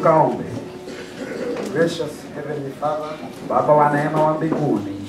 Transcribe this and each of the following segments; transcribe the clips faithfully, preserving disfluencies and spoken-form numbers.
Tukaombe. Gracious Heavenly Father, Baba wa neema wa mbinguni,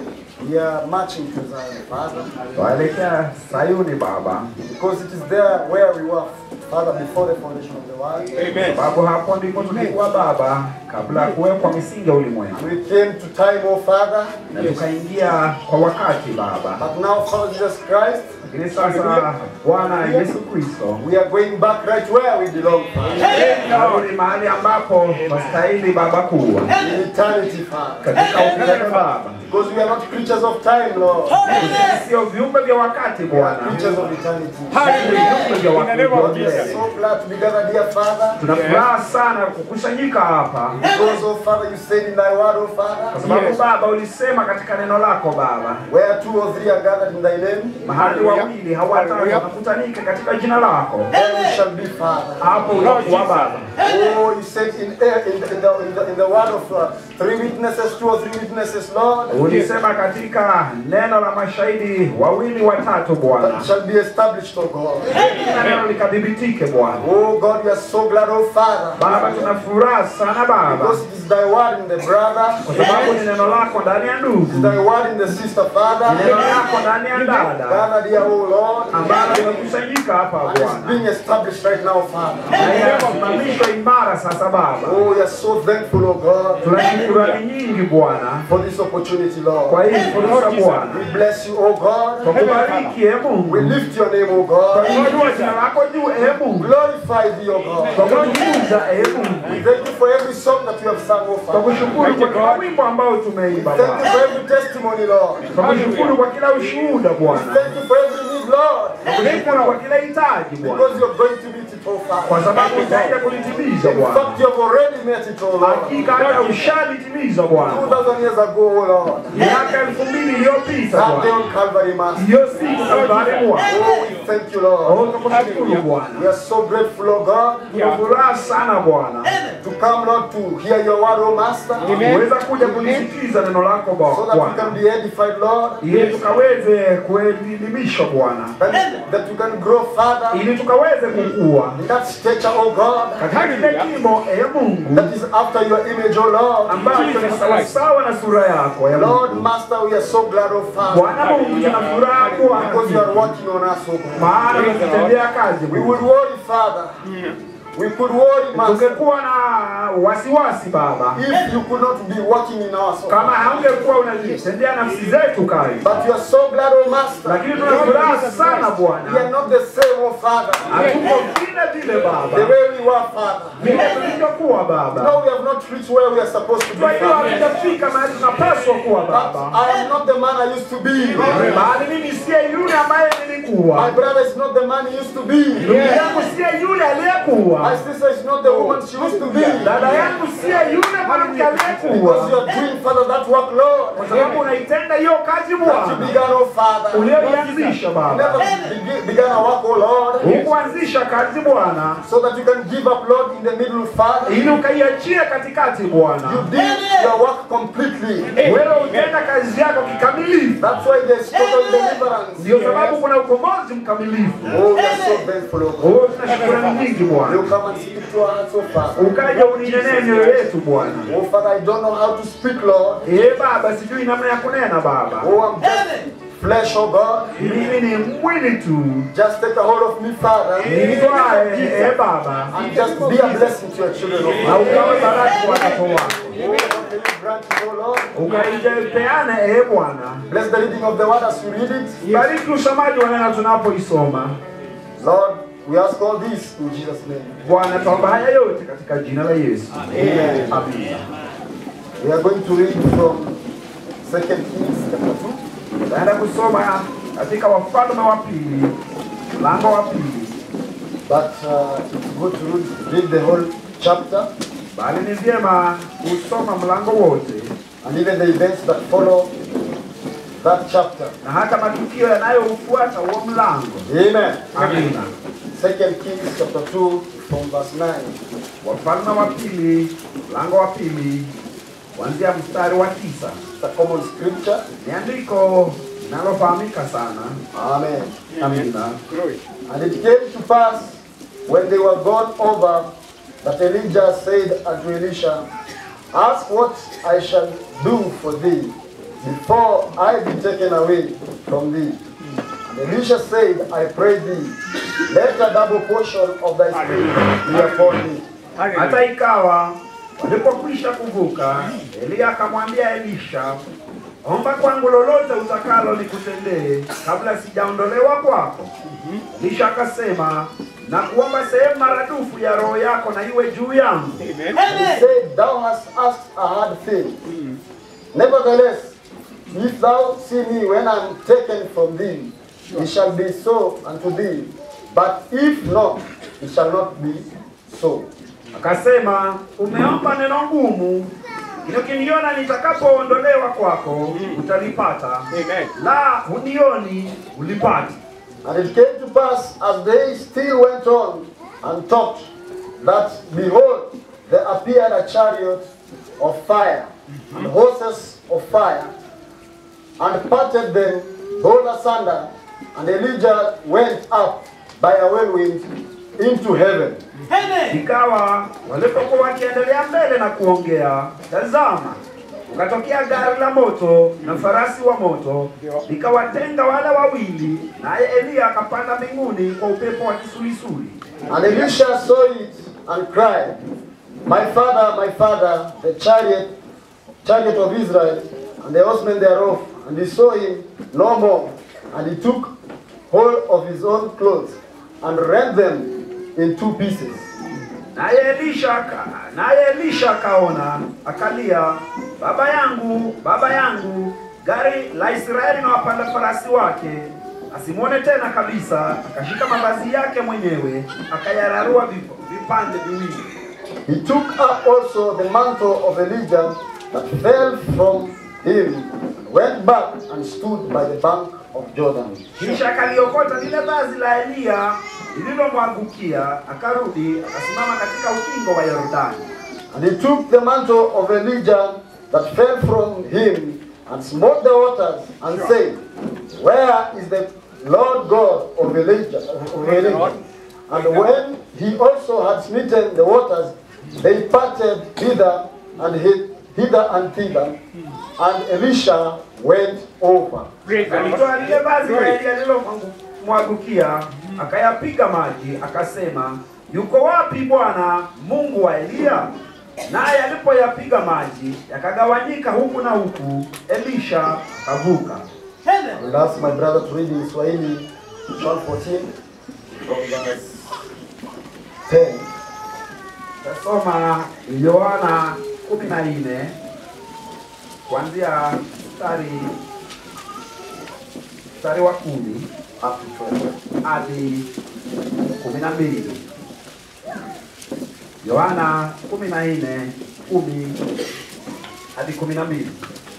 we are marching to Zion, Father, tuelekea Sayuni Baba, because it is there where we were, Father, before the foundation of the world. Amen. Babu hapo ndipo tulikuwa Baba, kabla ya kuwekwa misingi ya ulimwengu. We came to time, oh Father, Na tukaingia kwa wakati Baba. but now, Father Jesus Christ, Lakini sasa Bwana Yesu Kristo, we are going back right where we belong, Father. tunarudi mahali ambapo tunastahili Baba kuwa, In eternity, Father. katika umilele Baba. Because we are not creatures of time, Lord. Sisi sio viumbe vya wakati We are Bwana. creatures of eternity. Viumbe vya wakati We are milele. so glad to be gathered here, Father. Tunafuraha sana kukusanyika hapa. Because, oh Father, you said in thy word, oh Kwa Father, sababu Baba ulisema katika neno lako Baba, where two or three are gathered in thy name, mahali wawili hawatatu wakutanika katika jina lako, there we shall be, Father. hapo utakuwa Baba. Oh, you said in, in, the, in, the, in, the, in the word of uh, three witnesses, two or three witnesses, Lord, Ulisema katika neno la mashahidi wawili watatu Bwana, that shall be established, oh God. na neno likadhibitike Bwana. Oh God, we are so glad, oh Father, Baba tunafuraha sana Baba, because it is thy word in the brother, kwa sababu ni neno lako ndani ya it is ndugu, thy word in the sister, ni Father, neno lako ndani ya dada, gathered here, oh Lord, ambalo limekusanyika hapa and it's Bwana, being established right now, Father. na inasimamishwa imara sasa Baba. Oh, we are so thankful, oh God, Tuna shukrani nyingi Bwana for this opportunity, Lord. kwa hii fursa Bwana. We bless you, oh God. Tukubariki e We Mungu, lift your name, oh God. tuinue jina lako juu e Mungu, Glorify thee, oh God. tukutukuza e Mungu. We thank you for every song that you have sung, oh Father. Tukushukuru kwa kila wimbo ambao tumeimba Thank you Bwana. for every testimony, Lord. Tukushukuru kwa kila ushuhuda Bwana. Thank you for every need, Lord. Tukushukuru kwa kila hitaji Bwana, Because you're going to meet it, oh Father. kwa sababu utaenda kulitimiza In Bwana. fact, you have already met it, oh Lord. Hakika hata ushalitimiza Bwana. two thousand years ago, oh Lord. Miaka elfu mbili iliyopita That day Bwana, on Calvary, Master. hiyo siku Kalvari Bwana. Oh, we thank you, Lord. Oh, tukushukuru Bwana. We are so grateful, oh God, Tunafuraha sana Bwana to come, Lord, to hear your word, oh Master. kuweza kuja kulisikiza neno lako So that we Bwana, can be edified, Lord. ili tukaweze kuelimishwa Bwana, That, that we can grow further ili tukaweze kukua in that stature, oh God, katika kile kimo e Mungu that is after your image, oh Lord. ambacho ni sawasawa na sura yako ya Lord, Mungu. Master, we are so glad, oh Father, Bwana Mungu tunafuraha because you are Bwana, working on us, oh God. maana unatutendea kazi We Bwana. would worry, Father. We could worry, Master, Ungekuwa na wasiwasi Baba, if you could not be working in us, oh kama God. haungekuwa unajitendea nafsi zetu kazi, But you are so glad, oh Master. lakini tunafuraha sana We are Bwana, not the same, oh Father, hatuko vile vile the Baba, way we were, Father. vile tulivyokuwa Baba. No, we have not reached where we are supposed to be, Kwa hiyo Father. hatujafika mahali tunapaswa kuwa But Baba, I am not the man I used to be. bali mimi siye yule ambaye My nilikuwa, brother is not the man he used to be. ndugu yangu siye yule aliyekuwa, My sister is not the woman she used to be. dada yangu siye yule mwanamke Because aliyekuwa, you are doing, Father, that work, Lord. kwa sababu unaitenda hiyo kazi That you Bwana began, oh Father. uliyoianzisha You Baba, never begi- began a work, oh Lord, hukuanzisha kazi Bwana so that you can give up, Lord, in the middle, Father. ili ukaiachie katikati Bwana. You did your work completely. Wewe utenda kazi yako kikamilifu, That's why there's total deliverance. ndio sababu kuna ukombozi mkamilifu. Oh, we are so thankful, oh God. Oh, tuna shukrani nyingi Bwana, You come and speak to us, oh Father. ukaja uninenee mioyo yetu Bwana. Oh Father, I don't know how to speak, Lord. Eh Baba, sijui namna ya kunena Baba, Oh, I'm just flesh, oh God. mimi ni mwili tu, Just take a hold of me, Father, nitwae eh Baba, and just be a blessing to your children, oh na Father. ukawe baraka kwa watoto wako, Oh, what can you grant me, oh Lord? ukaipeane eh Bwana. Bless the reading of the word as you read it. Bariki usomaji wa neno tunapoisoma Lord, we ask all this in Jesus' name. Bwana, tuomba haya yote katika jina la Yesu. Amen. Amina. We are going to read from Second Kings chapter two. Taenda kusoma katika Wafalme wa Pili, mlango wa pili, But uh, it's good to read, read the whole chapter bali ni vyema kusoma mlango wote and even the events that follow that chapter. na hata matukio yanayoufuata huo mlango. Amen. Amina. Second Kings chapter two from verse nine. Wafalme wa Pili, mlango wa pili, kuanzia mstari wa tisa. It's a common scripture. Ni andiko linalofahamika sana. Amen. Amina. And it came to pass when they were gone over But Elijah said unto Elisha, ask what I shall do for thee, before I be taken away from thee. And Elisha said, I pray thee, let a double portion of thy spirit be upon me. Hata ikawa walipokwisha kuvuka, Elia akamwambia Elisha, omba kwangu lolote utakalo nikutendee kabla sijaondolewa kwako. Elisha akasema, na kuomba sehemu maradufu ya roho yako na iwe juu yangu. And he said, thou hast asked a hard thing. Nevertheless, if thou see me when I am taken from thee, it shall be so unto thee. But if not, it shall not be so. Akasema, umeomba neno ngumu, ukiniona nitakapoondolewa kwako utalipata. La unioni ulipati. And it came to pass, as they still went on and talked, that behold, there appeared a chariot of fire and horses of fire, and parted them both asunder, and Elijah went up by a whirlwind into heaven. Ikawa walipokuwa wakiendelea mbele na kuongea, tazama, ukatokea gari la moto na farasi wa moto, likawatenga wale wawili, naye Elia akapanda mbinguni kwa upepo wa kisulisuli. And Elisha saw it and cried, my father, my father, the chariot, chariot of Israel, and the horsemen thereof. And he saw him no more, and he took hold of his own clothes and rent them in two pieces. Naye Elisha naye Elisha akaona, akalia, baba yangu, baba yangu, gari la Israeli na wapanda farasi wake. Asimwone tena kabisa, akashika mavazi yake mwenyewe, akayararua vipande viwili. He took up also the mantle of Elijah that fell from him, and went back and stood by the bank of Jordan. Kisha akaliokota lile vazi la Elia lililomwangukia, akarudi akasimama katika ukingo wa Yordani. And he took the mantle of Elijah that fell from him and smote the waters and said, where is the Lord God of Elijah? Of Elijah? And when he also had smitten the waters, they parted hither and hither and thither, and Elisha went over. Alitoa lile vazi la Elia lililomwangukia, akayapiga maji, akasema, yuko wapi Bwana Mungu wa Elia? Naye alipoyapiga maji, yakagawanyika huku na huku, Elisha akavuka. I will ask my brother to read in Swahili, John fourteen, from verse ten. Tasoma Yohana kumi na nne kuanzia mstari mstari wa kumi up to twelve hadi kumi na mbili. Yohana kumi na nne kumi hadi kumi na mbili.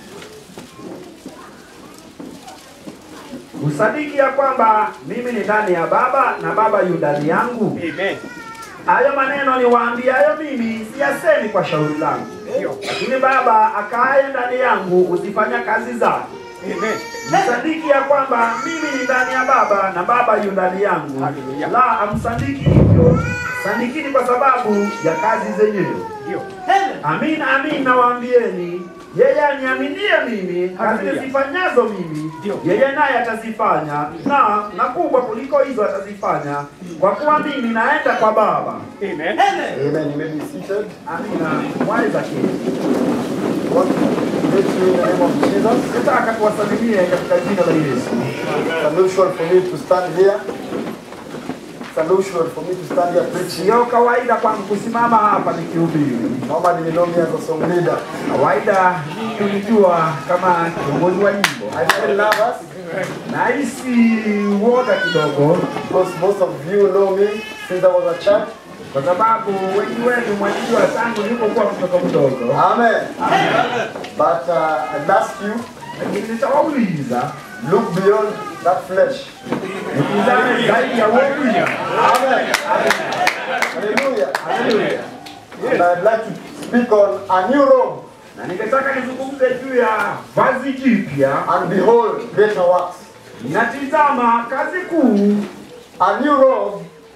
Usadiki ya kwamba mimi ni ndani ya Baba na Baba yu ndani yangu. Amen. Hayo maneno niwaambiayo mimi siyasemi kwa shauri langu. Lakini Baba akaaye ndani yangu huzifanya kazi zake. Amen. Msadiki ya kwamba mimi ni ndani ya Baba na Baba yu ndani yangu. Hallelujah. La amsadiki hivyo, sadikini kwa sababu ya kazi zenyewe. Ndio. Amin, amin nawaambieni, yeye aniaminie mimi, kazi Hallelujah. zifanyazo mimi, Ndio. yeye naye atazifanya, na na kubwa kuliko hizo atazifanya, kwa kuwa mimi naenda kwa Baba. Amen. Amen. You may be seated. Amina. Mwaweza keti. Want to greet you in the name of Jesus. Nataka kuwasalimie katika jina la Yesu. It's unusual for me to stand here. It's unusual for me to stand here preaching. Sio kawaida kwangu kusimama hapa nikihubiri. Normally you know me as a song leader. Kawaida mimi unijua kama kiongozi wa nyimbo. I feel nervous Nahisi uoga kidogo because most of you know me since I was a child. kwa sababu wengi wenu mwanijua tangu nilipokuwa mtoto mdogo. Amen. But uh, I'd ask you, Lakini nitawauliza look beyond that flesh. mtizame zaidi ya mwili. Amen. Hallelujah. Hallelujah. And I'd like to speak on a new robe. Na ningetaka nizungumze juu ya vazi jipya. And behold, greater works. Natizama kazi kuu. A new robe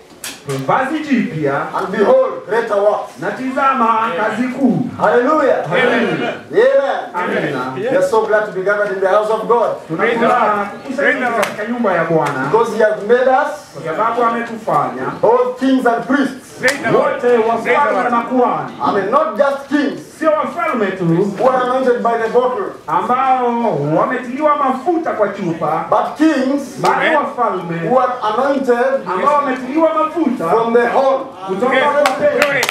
vazi jipya, and behold, greater works. na tizama kazi kuu. Hallelujah. Amen. Amen. Amen. We are so glad to be gathered in the house of God. Tunafuraha kukusanyika katika nyumba ya Bwana Because He has made us kwa sababu ametufanya both kings and priests. wote wafalme na makuhani. I mean, not just kings Sio wafalme tu who are anointed by the bottle, ambao wametiliwa mafuta kwa chupa, but kings bali wafalme who are anointed ambao wametiliwa mafuta from the horn. kutoka kwa pembe.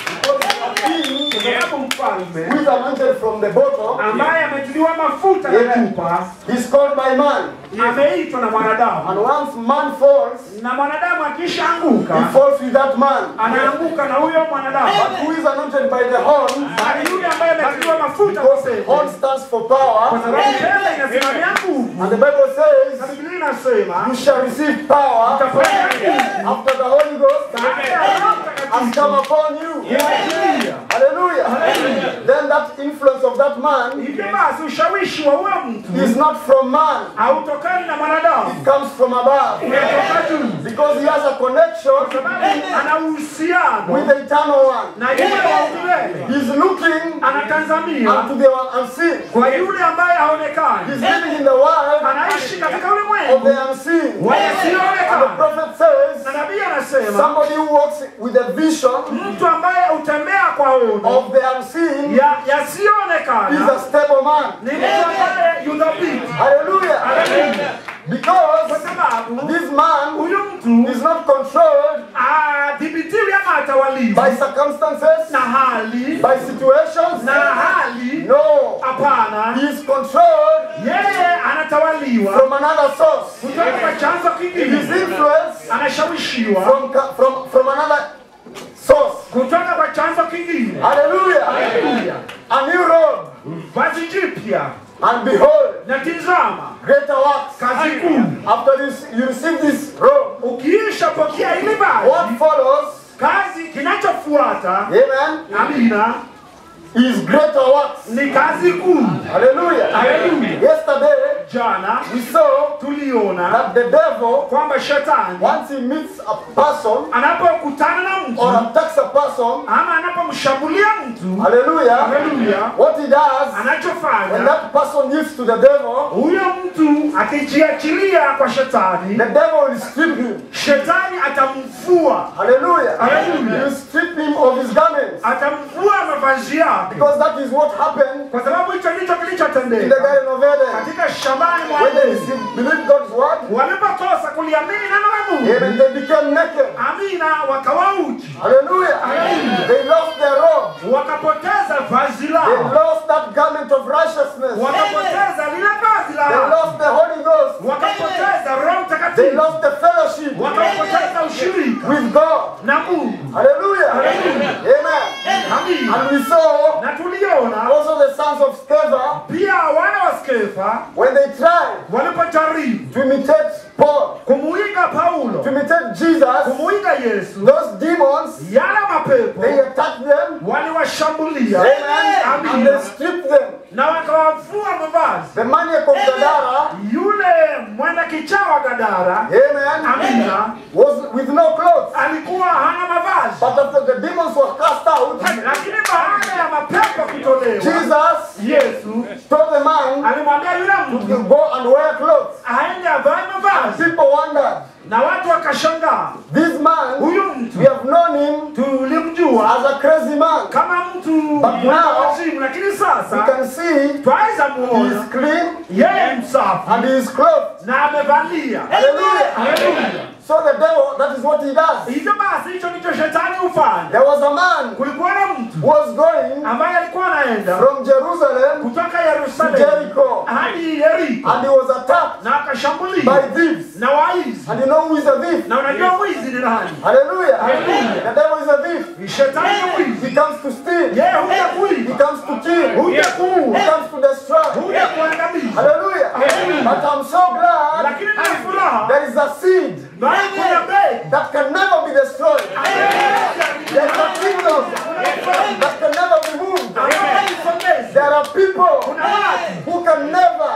King Kwa sababu mfalme who is anointed from the bottle ambaye ametiliwa mafuta na chupa is called by man. ameitwa na mwanadamu, And once man falls, na mwanadamu akishaanguka he falls with that man. anaanguka na huyo mwanadamu. But who is anointed by the horn? Bali yule ambaye ametiliwa mafuta kwa Because pembe, horn stands for kwa power. sababu pembe inasimamia nguvu. And the Bible Na says, Biblia inasema you shall receive power utapokea nguvu after the Holy Ghost baada ya Roho has Mtakatifu come upon you. kuingia. Hallelujah. Then that influence of that man Hivyo basi ushawishi wa huyo mtu is not from man. hautokani na mwanadamu, It comes from above. unatoka juu, Because he has a connection sababu ana uhusiano with the eternal one. na yule wa milele. He's looking Anatazamia unto the one unseen. kwa yule ambaye haonekani, He's living in the world anaishi katika of ulimwengu the unseen. wa And the yasiyoonekana. prophet Na says, nabii anasema somebody who walks with a vision mtu ambaye hutembea kwa ono of the unseen ya is yasiyoonekana a stable man. ni mtu ambaye yudhabiti. Hallelujah. Haleluya. Kwa Because sababu this man huyu mtu is not controlled adhibitiwi ama atawaliwa by circumstances, na hali by situations. na hali. No. Hapana, He is controlled yeye anatawaliwa from another source. kutoka kwa chanzo His kingine, influence anashawishiwa from, ca- from, from another source. kutoka kwa chanzo kingine. Hallelujah. Haleluya. A new robe. Vazi jipya, And behold, na tizama greater works. kazi kuu. After this, you receive this robe. Ukiisha pokea ile vazi, What follows, kazi kinachofuata, amen, amina, is greater works. ni kazi kuu. Hallelujah. Hallelujah. Yesterday, Jana we saw tuliona that the devil, kwamba shetani once he meets a person anapokutana na mtu or attacks a person, ama anapomshambulia mtu, hallelujah, haleluya, what he does, when anachofanya that person yields to the devil, huyo mtu akijiachilia kwa shetani, the devil will strip him. shetani atamvua, Hallelujah. Hallelujah. He will strip him of his garments. atamvua mavazi yake, Because that is what happened kwa sababu hicho ndicho in the kilichotendeka Garden of Eden. katika shambani mwa When they Edeni. received, believed God's word, Walipokosa kuliamini neno la Mungu, amen, they became naked. amina, wakawa uchi, Hallelujah. Hallelujah. They lost their robe. wakapoteza vazi They lao, lost that garment of righteousness. wakapoteza lile vazi They lao, lost the Holy Ghost. wakapoteza Roho They Mtakatifu, lost the fellowship wakapoteza ushirika with God. na Mungu. Hallelujah. Hallelujah. Amen. Amina. And we saw Na tuliona also the sons of Sceva, pia wana wa Skefa when they tried walipojaribu to imitate Paul, kumuiga Paulo, to imitate Jesus, kumuiga Yesu, those demons, yale mapepo they attacked them. waliwashambulia, Amen. And amina, they stripped them. na wakawavua mavazi. The maniac of Gadara, Yule mwenda kichaa wa Gadara, amen, amina, was with no clothes. alikuwa hana mavazi, But after the demons were cast out, lakini baada ya mapepo kutolewa, Jesus Yesu told the man alimwambia yule to mtu go and wear clothes. aende avae mavazi, People wondered, na watu wakashangaa. this man, Huyu mtu we have known him tulimjua as a crazy man. kama mtu But now, wazimu, lakini You sasa can see twaweza he muona is clean yeye msafi and he is clothed. na amevalia. Hallelujah. Haleluya. So the devil, that is what he does. Hivyo basi hicho ndicho shetani hufanya. There was a man Kulikuwa na mtu who was going ambaye alikuwa anaenda from Jerusalem kutoka to Yerusalemu Jericho, hadi Yeriko and he was attacked na akashambuliwa by thieves. na waizi. And you know who is a thief? Na unajua mwizi ni nani? Hallelujah. Hallelujah. The devil is a thief. Shetani ni mwizi. He comes to steal. Yeye huja He kuiba, comes to kill. huja He kuua, comes to destroy. huja kuangamiza. Hallelujah. Hallelujah. But I'm so glad Lakini na furaha there is a seed bali kuna bei that can never be destroyed. There is a kingdom that can never be moved. There are people who can never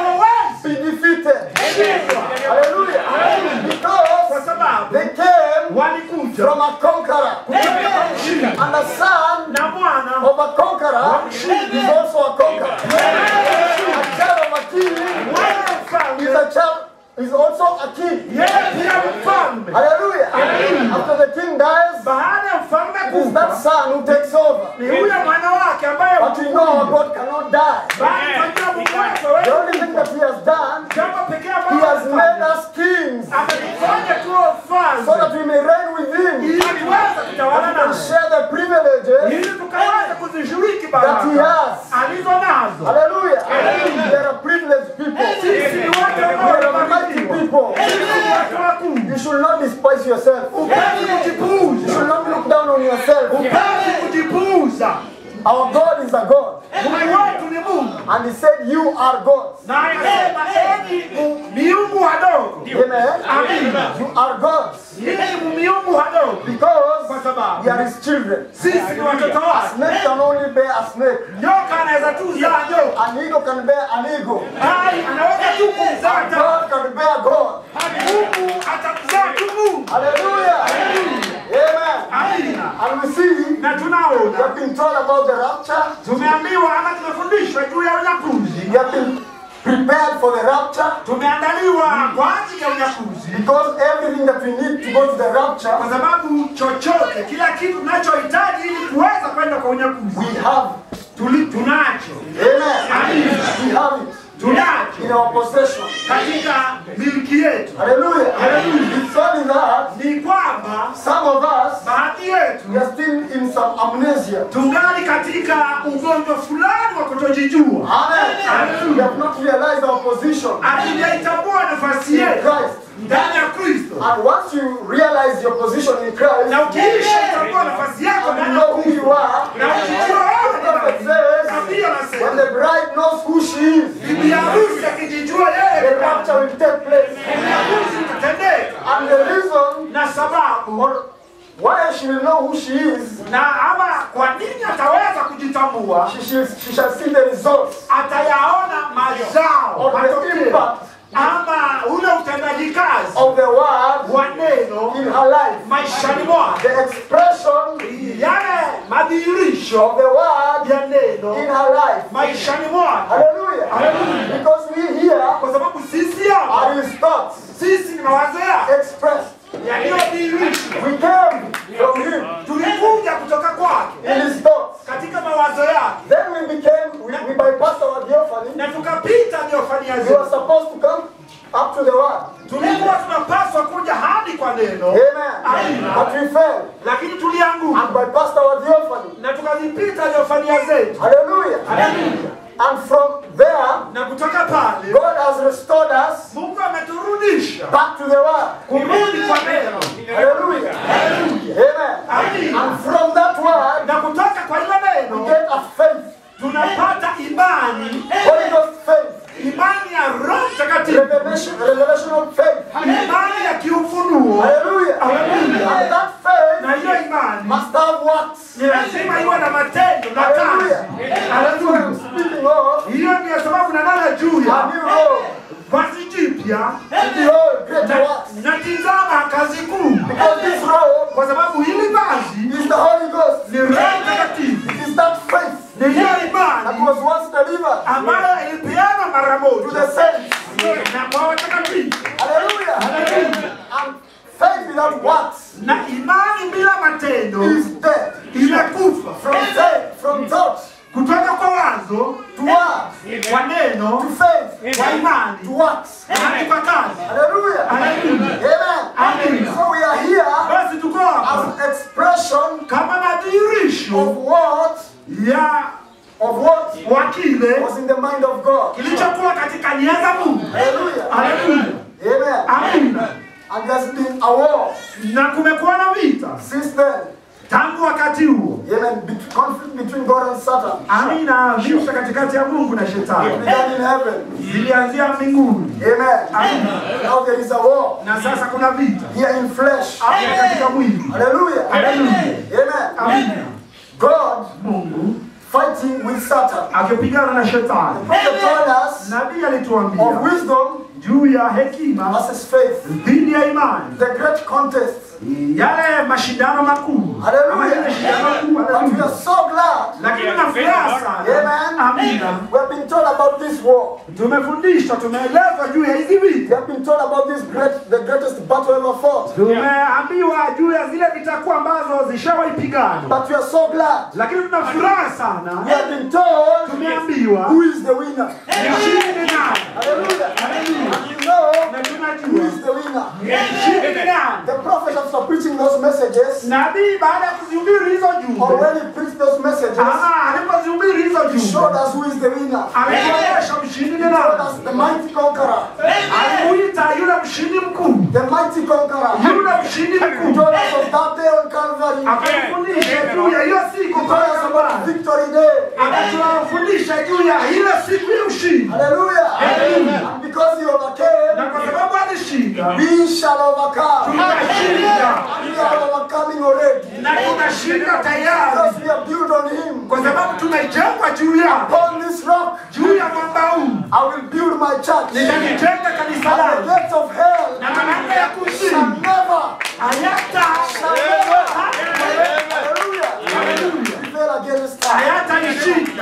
be defeated. Hallelujah. Because kwa sababu they came anakuja from a conqueror. And the son na mwana of a conqueror is also a conqueror. A child of a king is a child is also a king. Hallelujah. After the king dies, it is that son who takes over. But you know our God cannot die. The only thing that he has done, he has made us kings so that we may reign with him. We can share the privileges that he has. Hallelujah. We are a privileged people. We are a mighty people. You should not despise yourself. You should not look down on yourself. Our God is a God. And he said, you are gods. Amen. You are gods. Because we are his children. A snake can only bear a snake. An eagle can bear an eagle. And God can bear God. Hallelujah. Amen. And we see, we have been told about the rapture. We have been prepared for the rapture. Because everything that we need to go to the rapture, we have. Amen. We have it. In our possession. Hallelujah. It's only that some of us, we are still in some amnesia. Amen. We have not realized our position in Christ. And once you realize your position in Christ, and you know who you are, the prophet says, when the bride knows who she is, the rapture will take place. And the reason or why she will know who she is, she, she, she shall see the results of the impact of the word in her life. The expression of the word in her life. Hallelujah. Hallelujah. Because we here are his thoughts expressed. We came from him in his thoughts. Then we became, we, we bypassed our theophany. We were supposed to come up to the word. Amen. But we fell and bypassed our theophany. Hallelujah. Hallelujah. And from there, God has restored us back to the word. Hallelujah. Amen. And from that word, we get a faith. Holy Ghost faith. Revelation, revelation of faith. Hallelujah. And that faith must have works. Hallelujah. That's what I'm speaking of. A new road. And behold, greater works. Because this road is the Holy Ghost. It is that faith that was once delivered to the saints. Hallelujah. Hallelujah. And faith without works is dead. From faith, from thought, kutoka kwa wazo to words, kwa neno, to faith, kwa imani, to works. kwa kazi. Hallelujah. Hallelujah. Amen. Amen. So we are here Basi tuko hapa as expression kama madhihirisho of what ya of what wakile was in the mind of God. kilichokuwa katika nia za Mungu. Hallelujah. Hallelujah. Amen. Amen. And there's been a war Na kumekuwa na vita since then. tangu wakati huo. Amen. Be- conflict between God and Satan. Amina, vita katikati ya Mungu na It shetani. began in heaven. Zilianzia mbinguni. Amen. Amen. Now there is a war Na sasa kuna vita here in flesh. hapa katika mwili. Hallelujah. Hallelujah. Amen. Amen. God Mungu fighting with Satan. akipigana na shetani. Prophet told us Nabii of alituambia wisdom juu ya hekima versus faith. dhidi ya imani. The great contest yale mashindano makuu. Hallelujah. Ama shindano makuu. But we Hallelujah. are so glad. Lakini na furaha sana. Amen. Amina. We have been told about this war. Tumefundishwa, tumeelezwa juu ya hizi We vita. have been told about this great, the greatest battle ever fought. Tumeambiwa juu ya zile vita kuu ambazo zishawahi pigana. But we are so glad. Lakini tuna furaha sana. We have been told Tumeambiwa who is the winner. mshindi ni nani. Hallelujah. Hallelujah. And you know Na who tunajua is the winner. mshindi ni nani. The prophet after preaching those messages, Nabii baada ya kuzihubiri hizo or jumbe, when he preached those messages, ama alipozihubiri hizo he showed jumbe, us who is the winner. alituonyesha mshindi ni He showed nani. us the mighty conqueror. Alimuita yule mshindi mkuu. The mighty conqueror. Yule mshindi He mkuu. told us of that day on Calvary. Akatufundisha juu ya hiyo siku He told us pale about Kalvari. victory day. Akatufundisha juu ya ile siku ya ushindi. Hallelujah. Hallelujah. And because he Na overcame, kwa sababu alishinda, we shall overcome. tunashinda. We are overcoming already. Na tunashinda tayari. Because we are built on him. Kwa sababu tumejengwa juu yake. Upon this rock, Juu ya mwamba huu. I will build my church. Nitalijenga kanisa And the langu. gates of hell Na malango ya shall kuzimu never, hayata shall never, hallelujah, Hallelujah. prevail against us. hayatanishinda.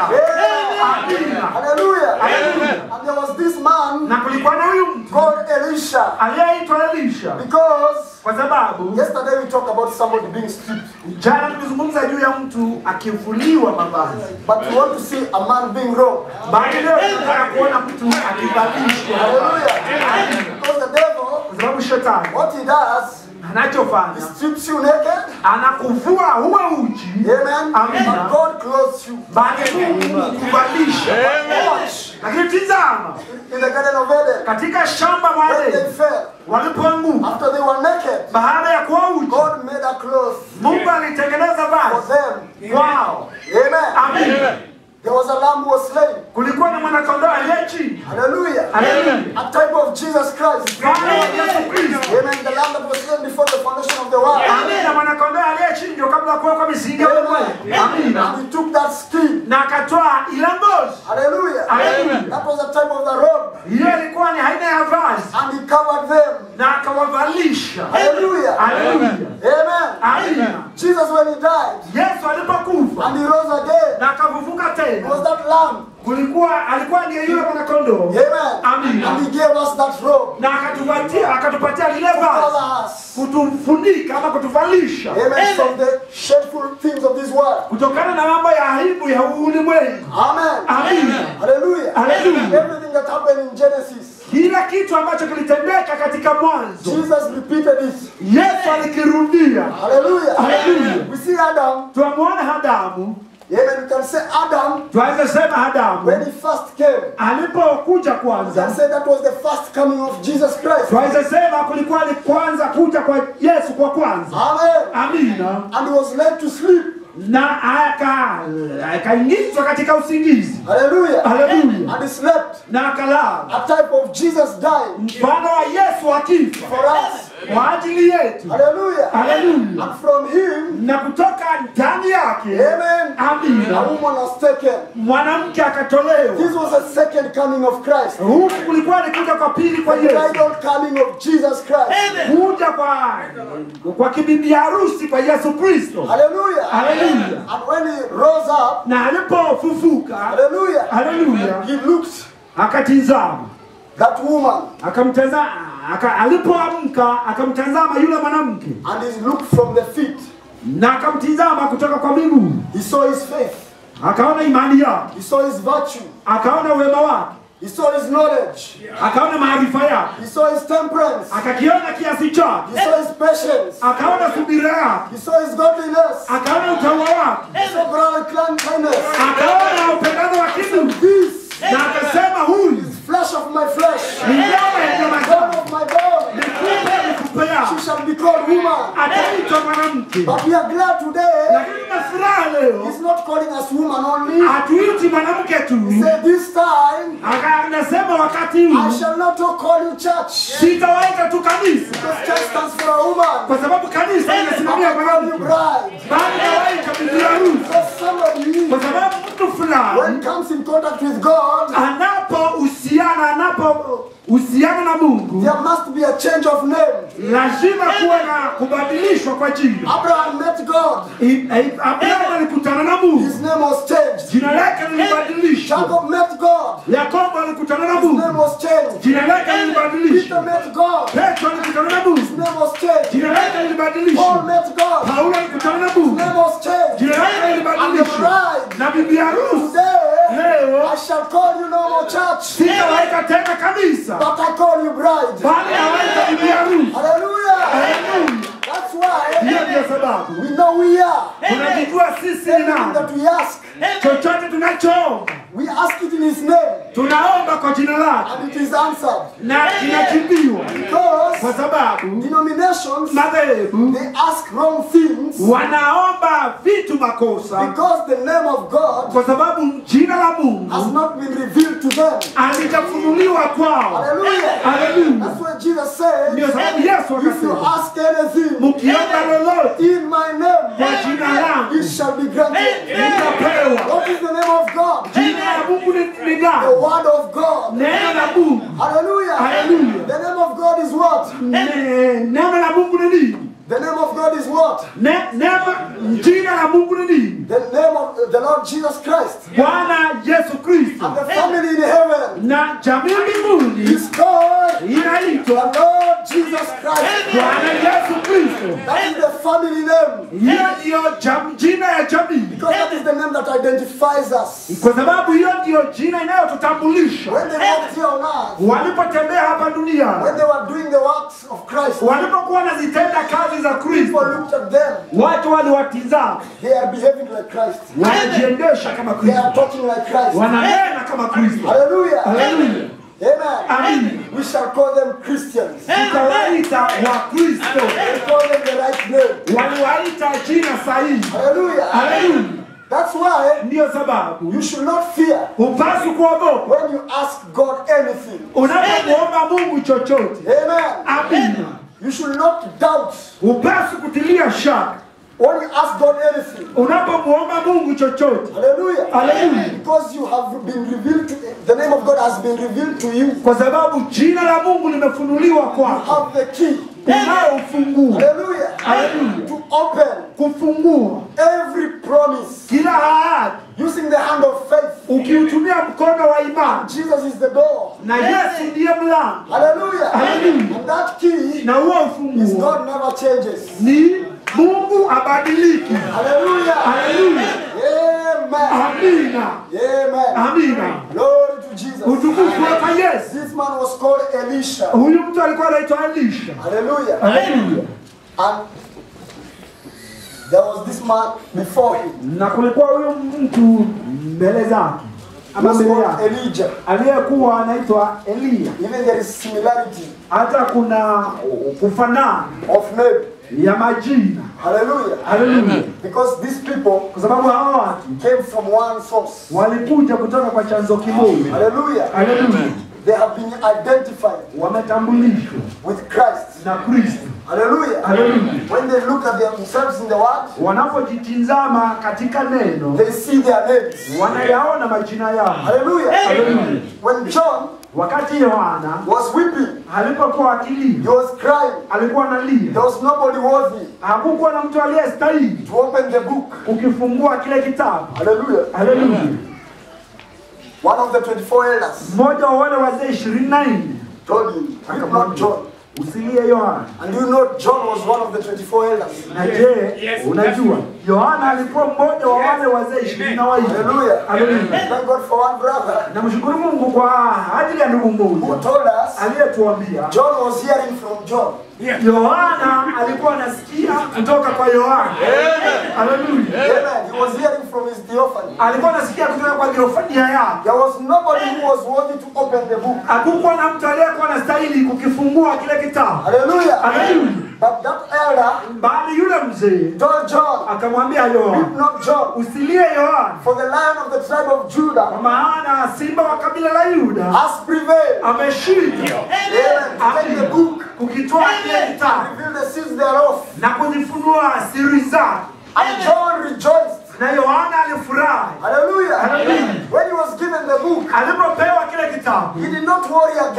Amina. Hallelujah. Hallelujah. And there was this man Na kulikuwa na huyu mtu called Elisha. aliyeitwa Elisha, Because kwa sababu yesterday we talked about somebody being stripped. jana tulizungumza juu ya mtu akivuliwa mavazi, But we want to see a man being robed. bali leo tunataka kuona mtu akivalishwa mavazi. Hallelujah. Because the devil, Kwa sababu shetani what he does, he anachofanya strips you naked. anakuvua huwe uchi, Amen. Amina. But God clothes you. bali Mungu kuvalisha. Watch. Lakini tizama, In the Garden of Eden, katika shamba when wale they fell, walipoanguka, after they were naked, baada ya kuwa uchi, God made a cloth Mungu alitengeneza for vazi them. kwao. Amen. Amina. There was a lamb who was slain. Kulikuwa na mwanakondoo aliyechinjwa. Hallelujah. Hallelujah. A type of Jesus Christ. Mfano wa Yesu Kristo. Amen. The lamb that was slain before the foundation of the world. Amina. Mwanakondoo aliyechinjwa kabla ya kuwekwa misingi ya ulimwengu. Amina. And he took that skin. Na akatoa ile ngozi. Hallelujah. Hallelujah. That was a type of the robe. Hiyo ilikuwa ni aina ya vazi. And he covered them. Na akawavalisha. Hallelujah. Hallelujah. Amen. Amina. Jesus, when he died Yesu alipokufa and he rose again, na akafufuka it tena, was that lamb. kulikuwa alikuwa ndiye yule mwanakondoo. Amen. Amina. And he gave us that robe Na akatupatia akatupatia lile to vazi cover us. kutufunika ama kutuvalisha Amen. From the shameful things of this world. kutokana na mambo ya aibu ya ulimwengu. Amen. Amina. Hallelujah. Hallelujah. Everything that happened in Genesis, Kila kitu ambacho kilitendeka katika mwanzo, Jesus repeated it. Yesu alikirudia. Hallelujah. Hallelujah. We see Adam. Tuamwona Adamu, Amen. We can say Adam, tuanze sema when Adamu he first came, alipokuja we can kwanza, say that was the first coming of Jesus Christ. tuanze sema kulikuwa ni kwanza kuja kwa Yesu kwa kwanza. Amen. Amina. And he was led to sleep. Na aka akaingizwa katika usingizi. Hallelujah. Hallelujah. And he slept. Na akalala. A type of Jesus dying Mfano wa Yesu akifa for us. kwa ajili yetu. Hallelujah. Hallelujah. And from him, Na kutoka ndani yake, amen, a amina, woman was taken. mwanamke akatolewa. This was the second coming of Christ. Huku kulikuwa ni kuja kwa pili kwa The Yesu. bridal coming of Jesus Christ. Kuja kwa kwa kibibi harusi kwa Yesu Kristo. Hallelujah. Hallelujah. And when he rose up, Na alipofufuka, hallelujah, hallelujah, he looked akatizama, that woman akamtazama, aka, alipoamka akamtazama yule mwanamke, and he looked from the feet. na akamtizama kutoka kwa miguu, He saw his faith. akaona imani yake, He saw his virtue. akaona wema wake, He saw his knowledge. akaona maarifa yake, He saw his temperance. akakiona kiasi chake, He saw his patience. akaona subira yake, He saw his godliness. akaona utaua wake, He saw brother kindness. akaona upendano wa kitu, This na akasema huyu flesh of my flesh, ni nyama ya nyama bone yangu, of my bone, mifupa ya mifupa she yangu, shall be called woman. ataitwa mwanamke. But we are glad today. Lakini na furaha leo, He's not calling us woman only. hatuiti mwanamke tu, Say this time, Aka- anasema wakati I huu shall not call you church. sitawaita tu kanisa, Because church stands for a woman. kwa sababu kanisa I linasimamia call you mwanamke, bride. bali nawaita bibi harusi, Because somebody, kwa sababu mtu when fulani comes in contact with God, anapohusiana, uhusiano na Mungu, there must be a change of name. lazima kuwe na kubadilishwa kwa jina. Abraham met God. I- I- Abrahamu alikutana na Mungu, His name was changed. jina lake lilibadilishwa. Jacob met God. Yakobo alikutana na His name Mungu, was changed. jina lake Peter lilibadilishwa. met God. Petro alikutana na His Mungu, name was changed. jina lake Paul lilibadilishwa. met God. Paulo alikutana na His Mungu, name was changed. jina lake And the lilibadilishwa. bride. Na bibi harusi Today, leo I shall call you no more church, sitawaita tena kanisa, but I call you bride. bali nawaita bibi harusi. Hallelujah. Haleluya! That's why Hiyo ndio sababu we know we are. tunajijua sisi ni Everything that nani. we ask, Chochote tunachoomba we ask it in His name, tunaomba kwa jina lake and it is answered. na kinajibiwa, kwa Because sababu denominations, madhehebu they ask wrong things wanaomba vitu makosa, because the name of God kwa sababu jina la has Mungu not been revealed to them. halijafunuliwa kwao. Hallelujah. Haleluya! That's why Jesus said, Ndio sababu Yesu if you akasema, ask anything mkiomba lolote in my name, kwa jina langu it shall be granted. mtapewa. What is the name of God? Jina la Mungu ni ni The gani? word of God. Neno la Mungu. Hallelujah. Hallelujah. The name of God is what? Ne- Neno la Mungu ni nini? The name of God is what? Ne- Neno, jina la Mungu ni nini? The name of the Lord Jesus Christ. Bwana Yesu Kristo. And the family in heaven Na jamii mbinguni is called inaitwa the Lord Jesus Christ. Bwana Yesu Kristo. That is the family name. Hiyo ndiyo jam- jina ya jamii, Because that is the name that identifies us. kwa sababu hiyo ndiyo jina inayotutambulisha. When they walked here on earth, Walipotembea hapa duniani, when they were doing the works of Christ, walipokuwa wanazitenda kazi za people Kristo, looked at them. watu waliwatizama, They are behaving like Christ. wanajiendesha kama They are Kristo, talking like Christ. wananena kama Kristo. Hallelujah. Haleluya! Amen. Amen. We shall call them Christians. Tutawaita Wakristo, We call them the right name. waliwaita jina sahihi. Hallelujah. Haleluya! That's why Ndiyo sababu you should not fear hupaswi kuogopa when you ask God anything. unapomwomba Mungu chochote. Amen. Amina. You should not doubt Hupaswi kutilia shaka when you ask God anything. unapomwomba Mungu chochote. Hallelujah. Hallelujah. Because you have been revealed to the name of God has been revealed to you. Kwa sababu jina la Mungu limefunuliwa You kwako. have the key. Unao ufunguo. Hallelujah. Hallelujah. To open Kufungua every promise kila ahadi using the hand of faith. ukiutumia mkono wa imani, Jesus is the door. na Yesu ndiye mlango. Hallelujah. Hallelujah. And that key Na huo is ufunguo God never changes. ni Mungu abadiliki. Hallelujah. Haleluya. Amen. Amina. Amen. Amina. Glory to Jesus. Utukufu kwa Yesu. This man was called Elisha. Huyu mtu alikuwa anaitwa Elisha. Hallelujah. Haleluya. And there was this man before him. Na kulikuwa huyu mtu mbele zake He ama was mbele called yake Elijah. aliyekuwa anaitwa Eliya. Even there is similarity Hata kuna kufanana of name. ya majina. Hallelujah. Haleluya. Because these people Kwa sababu hawa watu came from one source. walikuja kutoka kwa chanzo kimoja. Hallelujah. Haleluya. They have been identified Wametambulishwa with Christ. na Kristo. Hallelujah. Haleluya. When they look at themselves in the word, Wanapojitizama katika neno, they see their names. wanayaona majina yao. Hallelujah. Haleluya. When John Wakati Yohana was weeping, alipokuwa he akilia, was crying. alikuwa analia. There was nobody worthy Hakukuwa na mtu aliyestahili to open the book. ukifungua kile kitabu. Hallelujah. Haleluya. One of the twenty-four elders Mmoja wa wale wazee ishirini na nne told him, "Weep not John." usilie Yohana. And you know John was one of the twenty-four elders. Na je, unajua Yohana alikuwa mmoja wa wale wazee ishirini na wanne. Hallelujah. Haleluya. Thank God for one brother Namshukuru Mungu kwa ajili ya ndugu who mmoja told us aliyetuambia John was hearing from John. Yohana alikuwa anasikia kutoka kwa Yohana. Haleluya. Amen. He was hearing from his theophany. Alikuwa anasikia kutoka kwa theofania yake. There was nobody who was worthy to open the book. Hakukuwa na mtu aliyekuwa anastahili kukifungua kile kitabu. Hallelujah. Haleluya. But that elder Bali yule mzee told John, akamwambia "Weep Yohana, not John, usilie Yohana, for the lion of the tribe of Judah kwa maana simba wa kabila la Yuda has prevailed." ameshinda Amen. To take the book kukitwaa kile kitabu and reveal the seals thereof. na kuzifunua siri zake. And John rejoiced. Na Yohana alifurahi. Hallelujah. Hallelujah. When he was given the book, Alipopewa kile kitabu he did not worry again.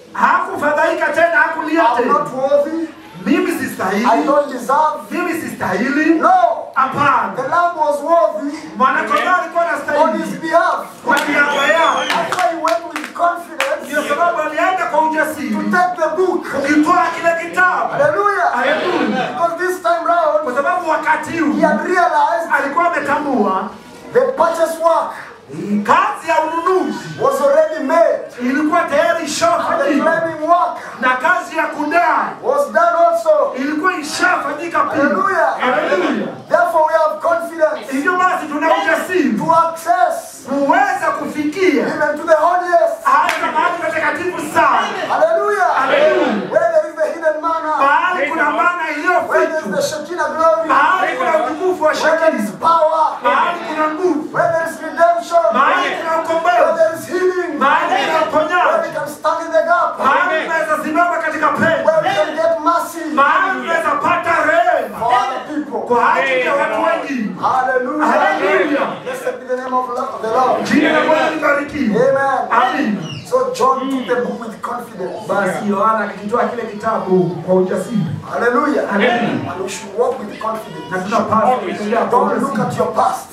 Hakufadhaika tena, hakulia I'm tena. not worthy. Mimi I sistahili. don't deserve. Mimi sistahili. No. Hapana. The Lamb was worthy Mwana-kondoo alikuwa on anastahili his behalf. kwa niaba yake. That's why he went with confidence Ndio sababu alienda kwa ujasiri to take the book. kutoa kile kitabu. Hallelujah. Hallelujah. Because this time Kwa round, sababu wakati he huu had realized alikuwa ametambua the purchase work kazi ya ununuzi was already made. ilikuwa tayari And the ishafanyika claiming work na kazi ya kudai was done also. ilikuwa ishafanyika pia. Hallelujah. Hallelujah. Therefore, we have confidence Hivyo basi tuna ujasiri to access kuweza kufikia even to the holiest. hata mahali patakatifu sana. Hallelujah. Hallelujah. Where there is the hidden manna, Mahali kuna maana where there is the iliyofichwa, Shekinah glory, mahali kuna utukufu wa where there Shekina, is power, mahali kuna nguvu, where there is redemption, mahali kuna where ukombozi, there is healing, mahali kuna where uponyaji, we can stand in the gap, mahali tunaweza simama katika pengo, where we can get mercy mahali tunaweza pata rehema for other people. kwa ajili ya watu wengine. Hallelujah. Hallelujah. Blessed be the name of of the Lord. Jina la Bwana libarikiwe. Amen. Amina. So John took the book with confidence. Basi Yohana akitoa kile kitabu kwa ujasiri. Hallelujah. Hallelujah. And we should walk with confidence. Na tunapaswa kutembea kwa Don't look ujasiri. at your past.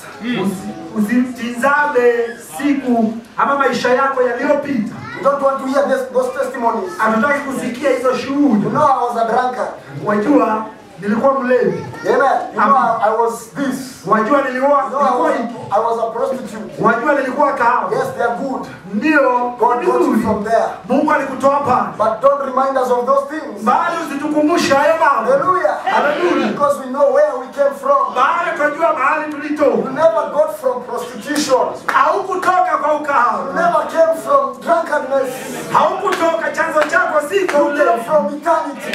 Usitizame siku ama maisha yako yaliyopita. We don't want to hear this, those testimonies. Hatutaki kusikia hizo You shuhuda. know, I was a drunkard. Wajua nilikuwa mlevi. Amen. You know, I, I was this. Wajua nilikuwa You know, I nilikuwa was, hiki. I was a prostitute. Wajua nilikuwa kahaba. Yes, they are good. Ndio, God got you vizuri. from there. Mungu alikutoa pale. But don't remind us of those things. Bali usitukumbushe hayo mambo. Hallelujah. Hallelujah. Because we know where we came from. Bali tunajua mahali tulitoka. You never got from prostitution. Haukutoka kwa You ukahaba. never came from drunkenness. Haukutoka, chanzo chako si You kwa came ulevi. from eternity.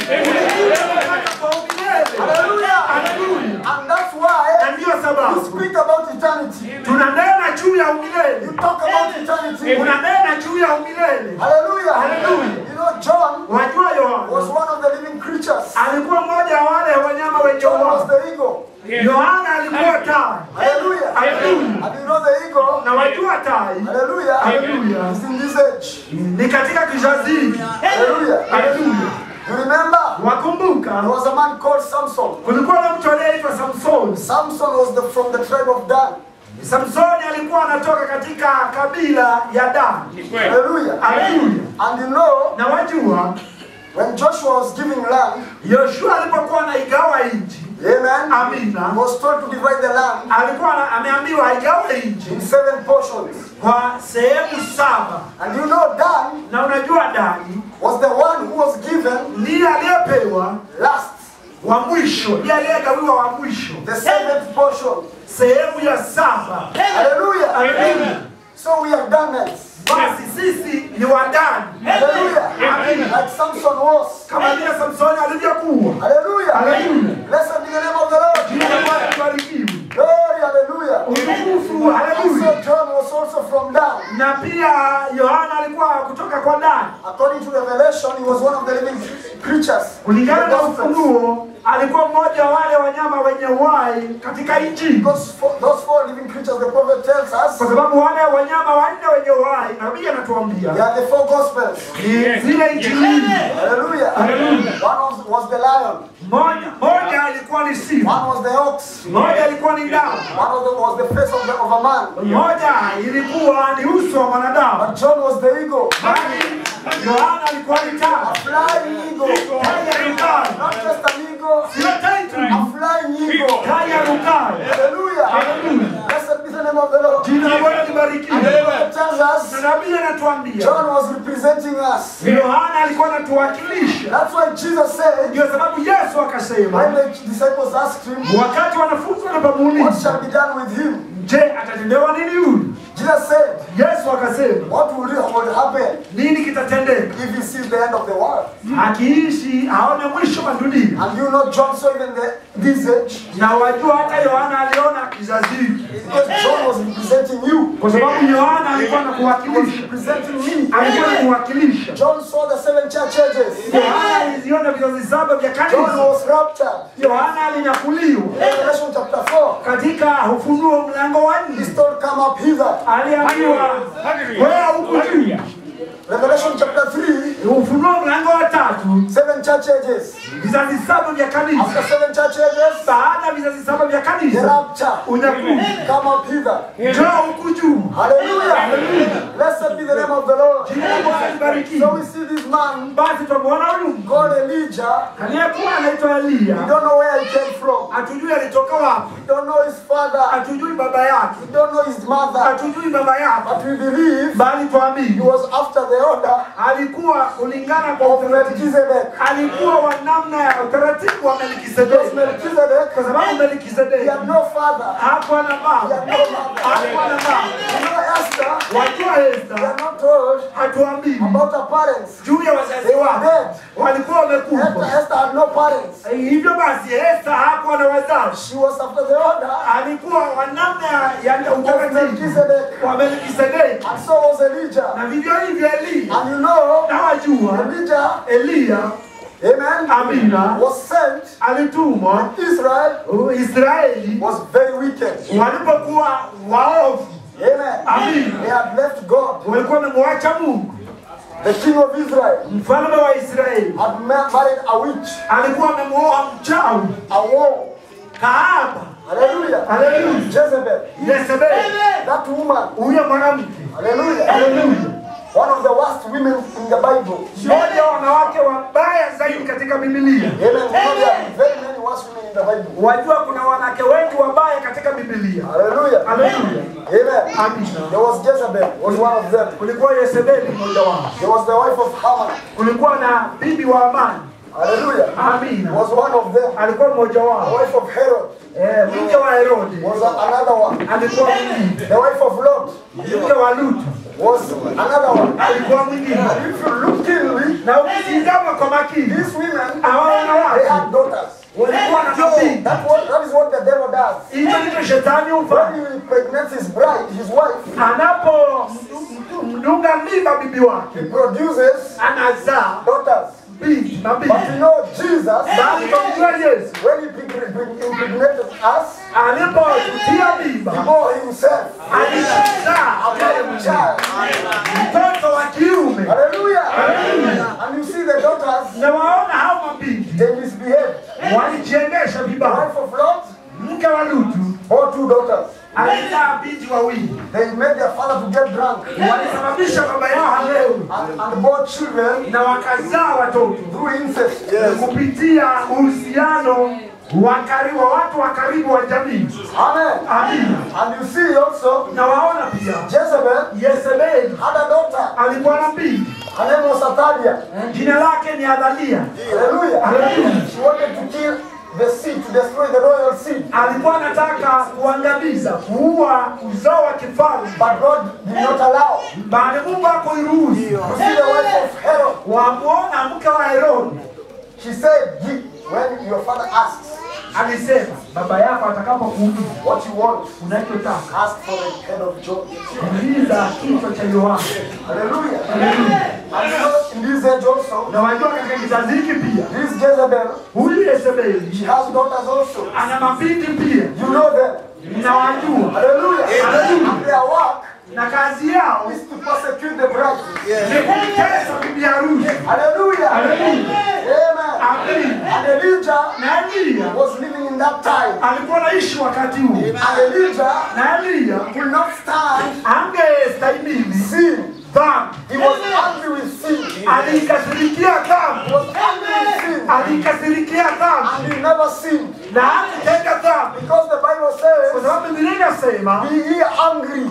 Ulikuja kwa umilele. Hallelujah. Hallelujah. And that's Na why ndio we sababu speak about eternity. tunanena juu ya umilele. You talk about eternity. Unanena juu ya umilele. Hallelujah. Hallelujah. You know, John Wajua Yohana was one of the living creatures. alikuwa mmoja wa wale wanyama wenye John was uhai. the eagle. Yohana alikuwa tai. Hallelujah. Hallelujah. And you know the eagle? Na wajua tai Hallelujah. Hallelujah. Is in this age. ni katika kizazi hiki. Hallelujah. Hallelujah. You remember? Wakumbuka There was a man called Samson. kulikuwa na mtu aliyeitwa Samsoni. Samson was the, from the tribe of Dan. Samsoni alikuwa anatoka katika kabila ya Dani. Hallelujah. Hallelujah. And you know, Na wajua when Joshua was giving land, Yoshua alipokuwa anaigawa nchi, amen, Amina, he was told to divide the land alikuwa ana- ameambiwa aigawe nchi in seven portions. kwa sehemu saba. And you know, Dan Na unajua Dani was the one who was given ndiye aliyepewa last, wa mwisho, ndiye aliyegawiwa wa mwisho, the seventh portion. sehemu ya saba. Hallelujah. Hallelujah. So we are Danites. Basi sisi ni Wadani. Hallelujah. Amen. Like Samson was. Kama vile Samsoni alivyokuwa. Hallelujah. Hallelujah. Blessed be the name of the Lord. Jina la Bwana libarikiwe. Glory, hallelujah. Utukufu, And haleluya. so John was also from Dan. Na pia Yohana alikuwa kutoka kwa Dani. According to Revelation, he was one of the living creatures. Kulingana The na Gospels. Ufunuo, alikuwa mmoja wa wale wanyama wenye uhai katika Injili. Because for those four living creatures, the prophet tells us, Kwa sababu wale wanyama wanne wenye uhai, nabii anatuambia they are the four Gospels. ni zile Injili. Hallelujah. Hallelujah. One was, was the lion. Moja moja alikuwa ni simba, One was the ox. moja alikuwa ni ndama, One of them was the face of, the, of a man. moja ilikuwa ni uso wa mwanadamu. But John was the eagle. Bali Yohana alikuwa ni A tai. flying eagle. Tai rukai. Not just an eagle, Sio tai tu. a flying eagle. Tai rukai. Hallelujah. Hallelujah. Blessed be the name of the Lord. Jina la Bwana libarikiwe. It tells us Na nabii anatuambia John was representing us. Yohana alikuwa anatuwakilisha. That's why Jesus said, Ndio sababu Yesu akasema when the disciples asked him, wakati wanafunzi what wanapomuuliza, shall be done with him? je, atatendewa nini yule? Jesus said, Yesu akasema, what will, will happen nini kitatendeka if he sees the end of the world? akiishi aone mwisho wa dunia? And you know John saw even the, this age, Na wajua hata Yohana aliona kizazi hiki, because John was representing you. kwa sababu Yohana alikuwa He was anakuwakilisha, representing me. alikuwa anakuwakilisha. John saw the seven church ages. Yohana aliziona vizazi saba vya John kanisa. was raptured. Yohana alinyakuliwa Revelation chapter four. katika Ufunuo mlango wa He nne. still come up hither. Aliambiwa wewe huku juu, Revelation chapter three, Ufunuo mlango wa tatu, seven church ages. vizazi saba vya kanisa. After seven church ages, Baada ya vizazi saba vya the kanisa, rapture. unyakuzi. Come up hither. Njoo huku juu. Hallelujah. Blessed be the name of the Lord. Jina la Bwana libarikiwe. So we see this man Basi tunamuona huyu called Elijah. aliyekuwa anaitwa We Elia. don't know where he came from. Hatujui alitoka wapi. We don't know his father. Hatujui baba yake. We don't know his mother. Hatujui baba yake. But we believe Bali he tuamini was after the order alikuwa kulingana kwa of utaratibu. Melchizedek. Alikuwa wa namna ya utaratibu wa Because Melkisedeki. Melchizedek, Kwa sababu he Melkisedeki had no father. hakuwa na He had baba. no mother. Hakuwa na baba. You know Esther, Wajua we Esta are not told hatuamini about her parents. juu ya wazazi They were wake. dead. Walikuwa wamekufa. Esther, Esther had no parents. Hivyo basi Esta hakuwa na wazazi. She was after the order Alikuwa wa namna ya of utaratibu Melchizedek. wa Melkisedeki. And so was Elijah. Na vivyo hivyo Elia. And you know, Na wajua Elijah, Elia amen, Amina was sent. alitumwa Israel Israeli was very wicked. walipokuwa waovu. Amen. Amina. They had left God. Walikuwa wamemwacha Mungu. The king of Israel Mfalme wa Israeli had ma- married a witch, alikuwa amemwoa mchawi, a war. kahaba. Hallelujah. Hallelujah. Jezebel. Yezebeli, That woman. huyo mwanamke. Hallelujah. Hallelujah. One of the worst women in the Bible. Mmoja wa wanawake wabaya zaidi katika Biblia. Amen. You know, there are very many worse women in the Bible. Wajua kuna wanawake wengi wabaya katika Biblia. Hallelujah. Hallelujah. Amen. Amina. There was Jezebel, was one of them. Kulikuwa Yezebeli mmoja wao. There was the wife of Haman. Kulikuwa na bibi wa Amani. Hallelujah. Amina. Was one of them. Alikuwa mmoja The wao. wife of Herod Eh, mke wa Herode. was another one. Alikuwa mwingine. The wife of Lot Mke wa Lutu. was another one. Alikuwa mwingine. And if you look keenly, Na ukitizama kwa makini, these women, hawa they wanawake had daughters. walikuwa na mabinti. That, what, that is what the devil does. Hicho ndicho shetani When hufanya. he impregnates his bride, his wife, Anapomdunga mimba bibi wake, he produces anazaa daughters. binti na But you binti. know, Jesus, Bali tumjua Yesu when he impregnated us, alipotutia mimba, he bore himself alizaa a male child. mtoto wa kiume. Hallelujah. And you see the daughters, Na waona hao mabinti they misbehaved. walijiendesha The vibaya. wife of Lot Mke wa Lutu bore two daughters. alizaa binti wawili, They made their father to get drunk walisababisha baba yao halewi and, and bore children na wakazaa watoto through incest. kupitia uhusiano wa karibu wa watu wa karibu wa jamii. Amen. Amina. And you see also, Na waona pia Jezebel Yezebeli had a daughter. alikuwa na binti, Her name was Atalia. jina lake ni Adhalia. Hallelujah. Hallelujah. She wanted to kill the seed, to destroy the royal seed. Alikuwa anataka kuangamiza, kuua uzao wa kifalme, But God did not allow. bali Mungu hakuiruhusu. You see the wife of Herod. Wamuona mke wa Herode, She said, "Give when your father asks alisema baba yako atakapokuuliza what you want, unachotaka, ask for the head of John." uliza kichwa cha Yohana. Hallelujah. And you know, in this age also, Na wajua katika kizazi hiki pia, this Jezebel, huyu Yezebeli she has daughters also. ana mabinti pia, You know them. ninawajua. Hallelujah. Hallelujah. And their work Na kazi yao is to persecute the bride. ni kumtesa bibi harusi. Hallelujah. Hallelujah. Amen. Amina. And Elijah Na Elia was living in that time. alikuwa anaishi wakati huo. And Elijah Na Elia will not stand angestahimili sin. dhambi. He was angry with sin. Alikasirikia He dhambi. was angry with sin. Alikasirikia dhambi. And he never sinned. Na hakutenda dhambi. Because the Bible Kwa says, sababu Biblia inasema be ye angry,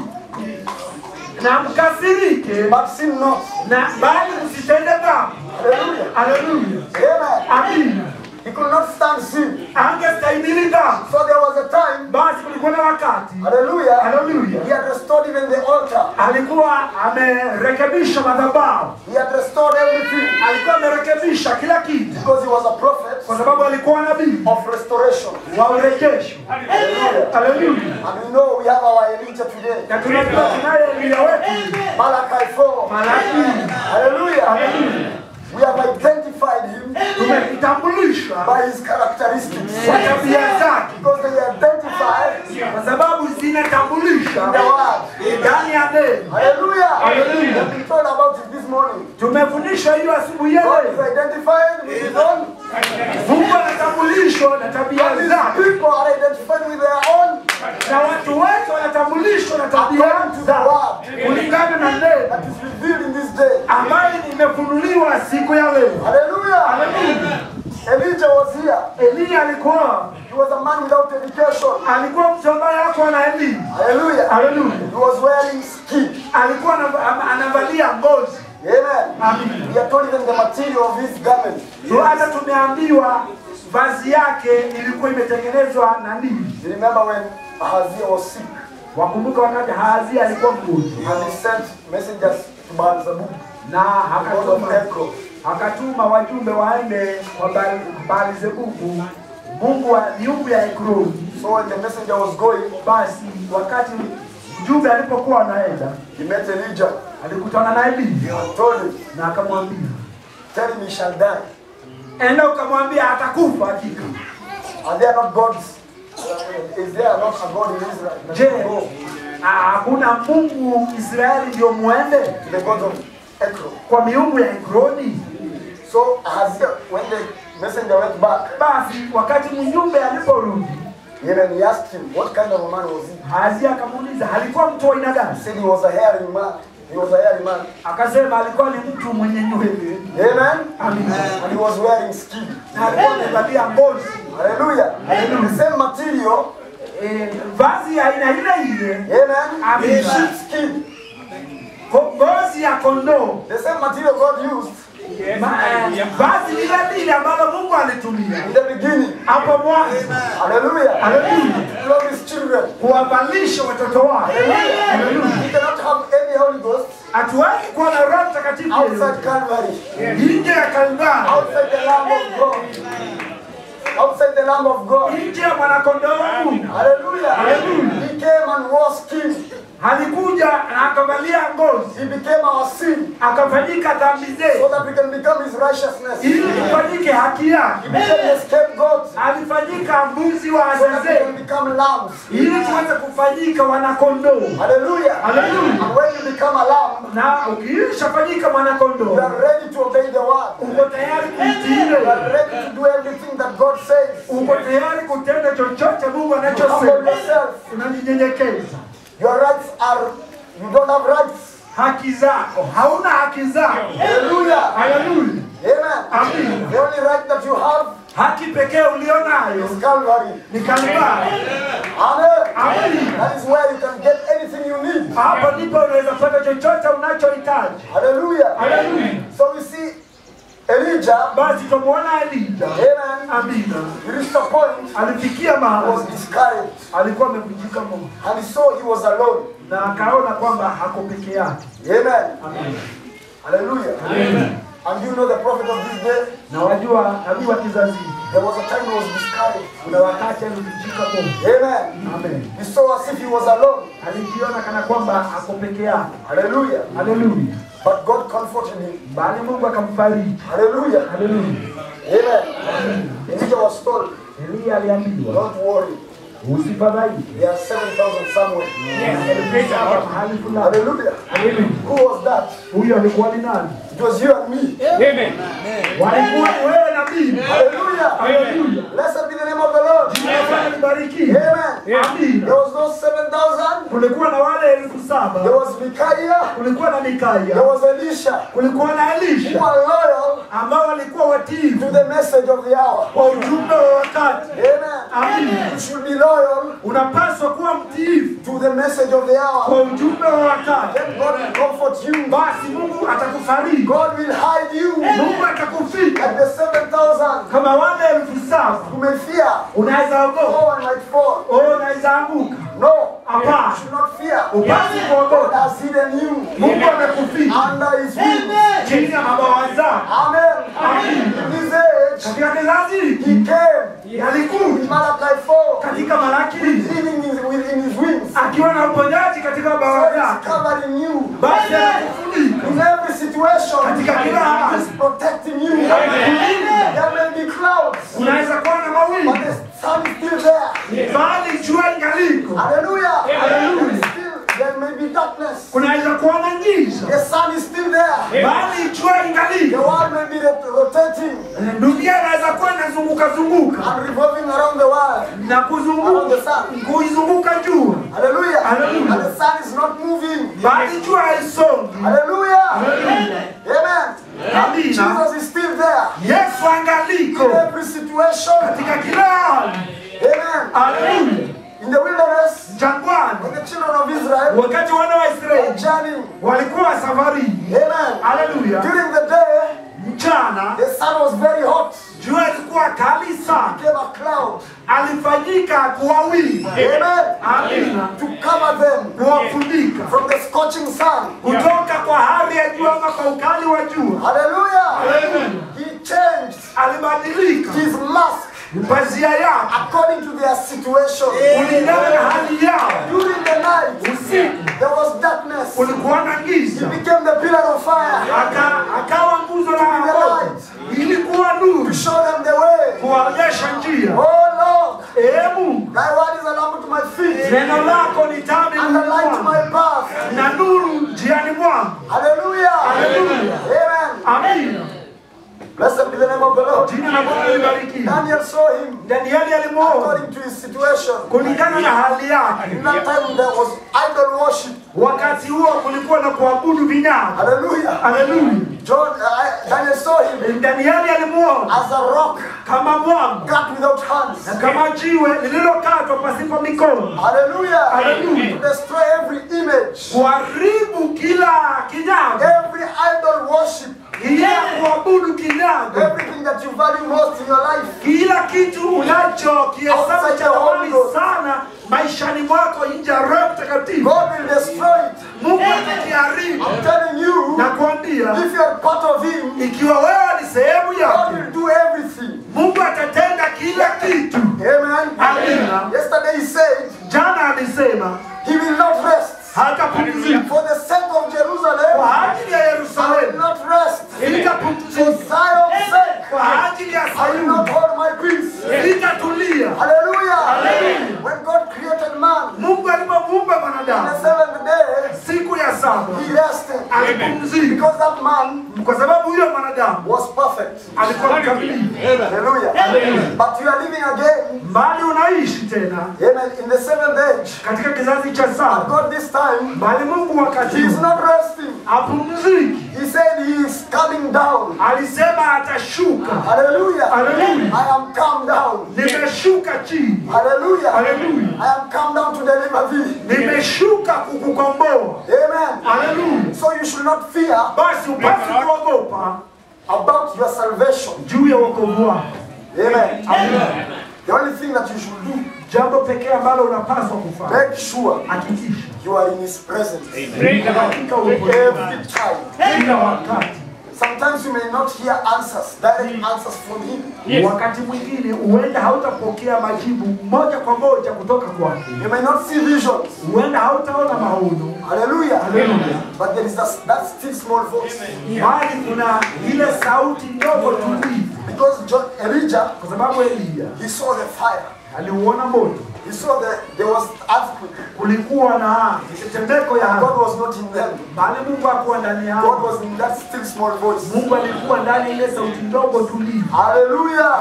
na mkasirike but sin not. na bali msitende dhambi. Hallelujah. Haleluya. Amen. Amina. He could not stand sin. Angestahimili dhambi. So there was a time, Basi kulikuwa na wakati, hallelujah, haleluya, he had restored even the altar. alikuwa amerekebisha madhabahu. He had restored everything. Alikuwa amerekebisha kila kitu Because he was a prophet kwa sababu alikuwa nabii of restoration. wa urejesho. Hallelujah. Haleluya. And we know we have our Elijah today. Na tunajua tunaye Elia wetu Malachi four. Malaki. Hallelujah. Haleluya. We have identified him Tumemtambulisha by his characteristics. kwa tabia zake Because they identified kwa sababu zinatambulisha the word. ndani ya neno. Hallelujah. Hallelujah. What we told about it this morning. Tumefundishwa hiyo asubuhi ya God is leo. identified with his own. Mungu anatambulishwa na tabia And these zake. people are identified with their own. Na watu wote wanatambulishwa na tabia According to the zao. word Kulingana na neno that is revealed in this day. ambayo imefunuliwa siku ya leo. Hallelujah. Haleluya. Elijah was here. Eliya alikuwa He was a man without education. alikuwa mtu ambaye hakuwa na elimu. Hallelujah. Haleluya. He was wearing skin. Alikuwa anava- anavalia ngozi. Amen. Amen. We are told even the material of his garment. So hata tumeambiwa vazi yake ilikuwa imetengenezwa na nini? You remember when Ahaziah was sick Wakumbuka wakati Ahazia alikuwa mgonjwa and he sent messengers to Baal-zebub, na god of akatuma Ekron. akatuma wajumbe waende kwa Baal- Baal-zebubu, mungu wa miungu ya Ekroni. So when the messenger was going, Basi wakati mjumbe alipokuwa anaenda, he met Elijah alikutana na Eliya and told him, na akamwambia, tell him he shall die. enda ukamwambia atakufa hakika. Are there not gods? Is there not a God in Israel that Je, you go ah, hakuna Mungu Israeli ndio muende to the gods of Ekron? kwa miungu ya Ekroni? So Ahaziah, when the messenger went back, Basi wakati mjumbe aliporudi, even he asked him, what kind of a man was he? Ahazia akamuuliza alikuwa mtu wa aina gani? He said he was a hairy man. He was a hairy man. Akasema alikuwa ni mtu mwenye nywele. Amen. Amina. And he was wearing skin. Na alikuwa amevalia ngozi. Hallelujah. Hallelujah. The same material. Eh, vazi ya aina ile ile. Amen. Amen. Sheep skin. Ko- Ngozi ya kondoo. The same material God used Ma- eh, Vazi lile lile ambalo Mungu alitumia in the beginning. hapo mwanzo Hallelujah. Hallelujah. To love his children. kuwavalisha watoto wake. Hallelujah. We cannot have any Holy Ghost Hatuwezi kuwa na Roho Mtakatifu outside Calvary. nje ya Kalvari, Outside the Lamb of God. Outside the Lamb of God. nje ya mwanakondoo wa Mungu. Hallelujah. Hallelujah. He came and wore skin. Alikuja na akavalia ngozi, He became our sin akafanyika dhambi so zetu that we can become his righteousness. ili tufanyike haki yake. He became the scapegoat Alifanyika mbuzi wa so that asa we can zetu become lambs. ili tuweze kufanyika wanakondoo. Hallelujah. Hallelujah. And when you become a lamb, Na ukishafanyika you mwanakondoo, are ready to obey the word. uko tayari kutii You ile, are ready to do everything that God says. uko tayari kutenda chochote Mungu Humble anachosema. yourself. Unajinyenyekeza. Your rights are, you don't have rights. Haki zako, hauna haki zako. Hallelujah. Haleluya. Amen. Amen. The only right that you have Haki pekee ulionayo is Calvary. ni Kalvari. Amen. Amen. That is where you can get anything you need. Hapo ndipo unaweza pata chochote unachohitaji. Hallelujah. Hallelujah. So we see Elijah. Basi tumuona Elija. Amen. Amina. He reached a point Alifikia he was mahali discouraged alikuwa amevunjika moyo and he saw he was alone. na akaona kwamba hako peke yake. Amen. Amina. Hallelujah. Amen. And you know the prophet of this day, Na wajua nabii wa kizazi hiki, there was a time he was discouraged. kuna wakati alivunjika moyo. Amen. Amen. He saw as if he was alone. Alijiona kana kwamba ako peke yake. Hallelujah. Haleluya. But God comforted him. Bali Mungu akamfariji. Hallelujah. Haleluya. Amen. Elijah was told, Eliya aliambiwa, don't worry. usifadhaike. There are seven thousand somewhere. Hapa mahali fulani. Hallelujah. Haleluya. Who was that? Huyo alikuwa ni nani? It was you and me. Walikuwa ni wewe na mimi. Hallelujah. Haleluya. Blessed be the name of the Lord. Jina Bwana libarikiwe. Amen. Amina. There was no seven thousand. Kulikuwa na wale elfu saba. There was Micaiah. Kulikuwa na There Mikaya. was Elisha. Kulikuwa na Who Elisha are loyal ambao walikuwa watiifu to the message of the hour. kwa ujumbe wa wakati. Amen. Amina. You should be loyal Unapaswa kuwa mtiifu to the message of the hour. kwa ujumbe wa wakati. Then God will comfort you. Basi Mungu atakufariji. God will hide you. Mungu atakufika. Like the seven thousand. Kama wale elfu saba You may fear. unaweza ogopa. No one might fall. Oh, unaweza anguka. No. Hapana. You should not fear. Upasi God kuogopa. has hidden you Mungu amekufika under his wings. chini ya mabawa zake. Amen. Amen. In this age, Katika kizazi hiki he came in alikuja Malachi four, katika Malaki mbili living in, within his wings. akiwa na uponyaji katika So mabawa he's yake. covering you. Basi anakufunika In every situation, katika kila hali. he's protecting you. Anakulinda. There may be clouds, Unaweza kuwa na but mawingu the sun is still there. bali jua ingaliko. Hallelujah. Hallelujah. Still, there may be be darkness. kunaweza kuwa na giza, The sun is still there. bali jua The ingali. world may be rotating Dunia inaweza kuwa inazunguka zunguka and revolving around the world. na kuzunguka kuizunguka jua, Hallelujah. Hallelujah. And the sun is not moving. bali jua haisongi. Hallelujah. Hallelujah. Amen. Amina. Jesus is still there. Yesu angaliko In every situation. katika kila hali. Amen. Haleluya. In the wilderness, Jangwani, when the children of Israel wakati wana wa were Israeli journeying. walikuwa safari. Amen. Haleluya. During the day, Mchana the sun was very hot. jua ilikuwa kali sana, Came a cloud. alifanyika kuwa wingu. Amen. Amina. To cover them Kuwafunika from the scorching sun. kutoka kwa hali ya jua ama kwa ukali wa jua. Hallelujah. Hallelujah. He changed Alibadilika his mask pazia yake according to their situation. kulingana na hali yao. During the night, Usiku there was darkness. kulikuwa na He giza, became the pillar of fire Aka- akawa nguzo la moto, ilikuwa nuru to show them the way. kuwaonyesha njia. Oh Lord, Ee Mungu, thy word is a lamp to my feet neno lako ni taa and a miguuni light to mwangu my path. na nuru njiani mwangu. Hallelujah. Hallelujah. Amen. Amina. Blessed be the name of the Lord. Jina la Bwana libarikiwe. Daniel saw him Danieli alimuona according to his situation. kulingana na hali yake. In that time there was idol worship. Wakati huo kulikuwa na kuabudu vinyago. Hallelujah. Haleluya. John, uh, Daniel saw him Danieli alimuona as a rock kama mwamba cut without hands. na kama jiwe lililokatwa pasipo mikono, Hallelujah. Hallelujah. To destroy every image, kuharibu kila kinyago, every idol worship, kila kuabudu kinyago, everything that you value most in your life. kila kitu unachokihesabu cha thamani sana maishani mwako nje ya Roho Mtakatifu, God will destroy it. Mungu atakiharibu. I'm telling you, Na kuambia if you are part of Him, ikiwa wewe ni sehemu God yake, will do everything. Mungu atatenda kila kitu. Amen. Amina. Yesterday He said, Jana alisema He will not rest. hatapumzika For the sake of Jerusalem, kwa ajili ya I will Yerusalemu, not rest. For sitapumzika Zion's sake, kwa ajili ya I will not Sayuni, hold my peace. sitatulia. Hallelujah. Hallelujah. When God created man, Mungu alipomuumba on the mwanadamu seventh day, siku ya saba He rested. alipumzika, Because that man kwa sababu huyo mwanadamu was perfect. alikuwa mkamilifu. Hallelujah. But you are living again, Mbali unaishi tena amen, in the seventh age. katika kizazi cha And saba, God this time, bali Mungu wakati He is huu not resting. hapumziki. He said He is coming down. Alisema atashuka. Hallelujah. Hallelujah. I am come down. Nimeshuka chini. Hallelujah. Hallelujah. I am come down to deliver thee. Nimeshuka kukukomboa. Amen. Hallelujah. So you should not fear Basi upasi kuogopa about your salvation. juu ya wokovu wako. Amen. Amen. The only thing that you should do, Jambo pekee ambalo unapaswa kufanya, make sure hakikisha you are in His presence katika uwepo every time. kila wakati. Sometimes you may not hear answers, direct answers from Him. Wakati mwingine huenda hautapokea majibu moja kwa moja kutoka kwake. You may not see visions. Huenda hautaona maono. Hallelujah. Hallelujah. But there is that, that still small voice. Bali kuna ile sauti ndogo tulivu, Because John, Elijah, kwa sababu Elia he saw the fire. aliuona moto, He saw that there was earthquake. kulikuwa na tetemeko ya ardhi, God was not in them. bali Mungu hakuwa ndani God yao. was in that still small voice. Mungu alikuwa ndani ya ile sauti ndogo tulivu. Hallelujah.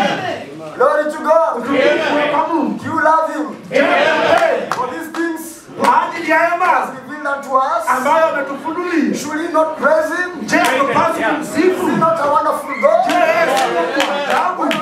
Glory to God. Tulivu kwa Mungu. Do you love Him? Hey, For these things kwa ajili ya He has hema revealed unto us. ambayo ametufunulia. Should we not praise Him? Je, tupasi kumsifu? Is He not a wonderful God? Je, Yesu ni Mungu wa ajabu?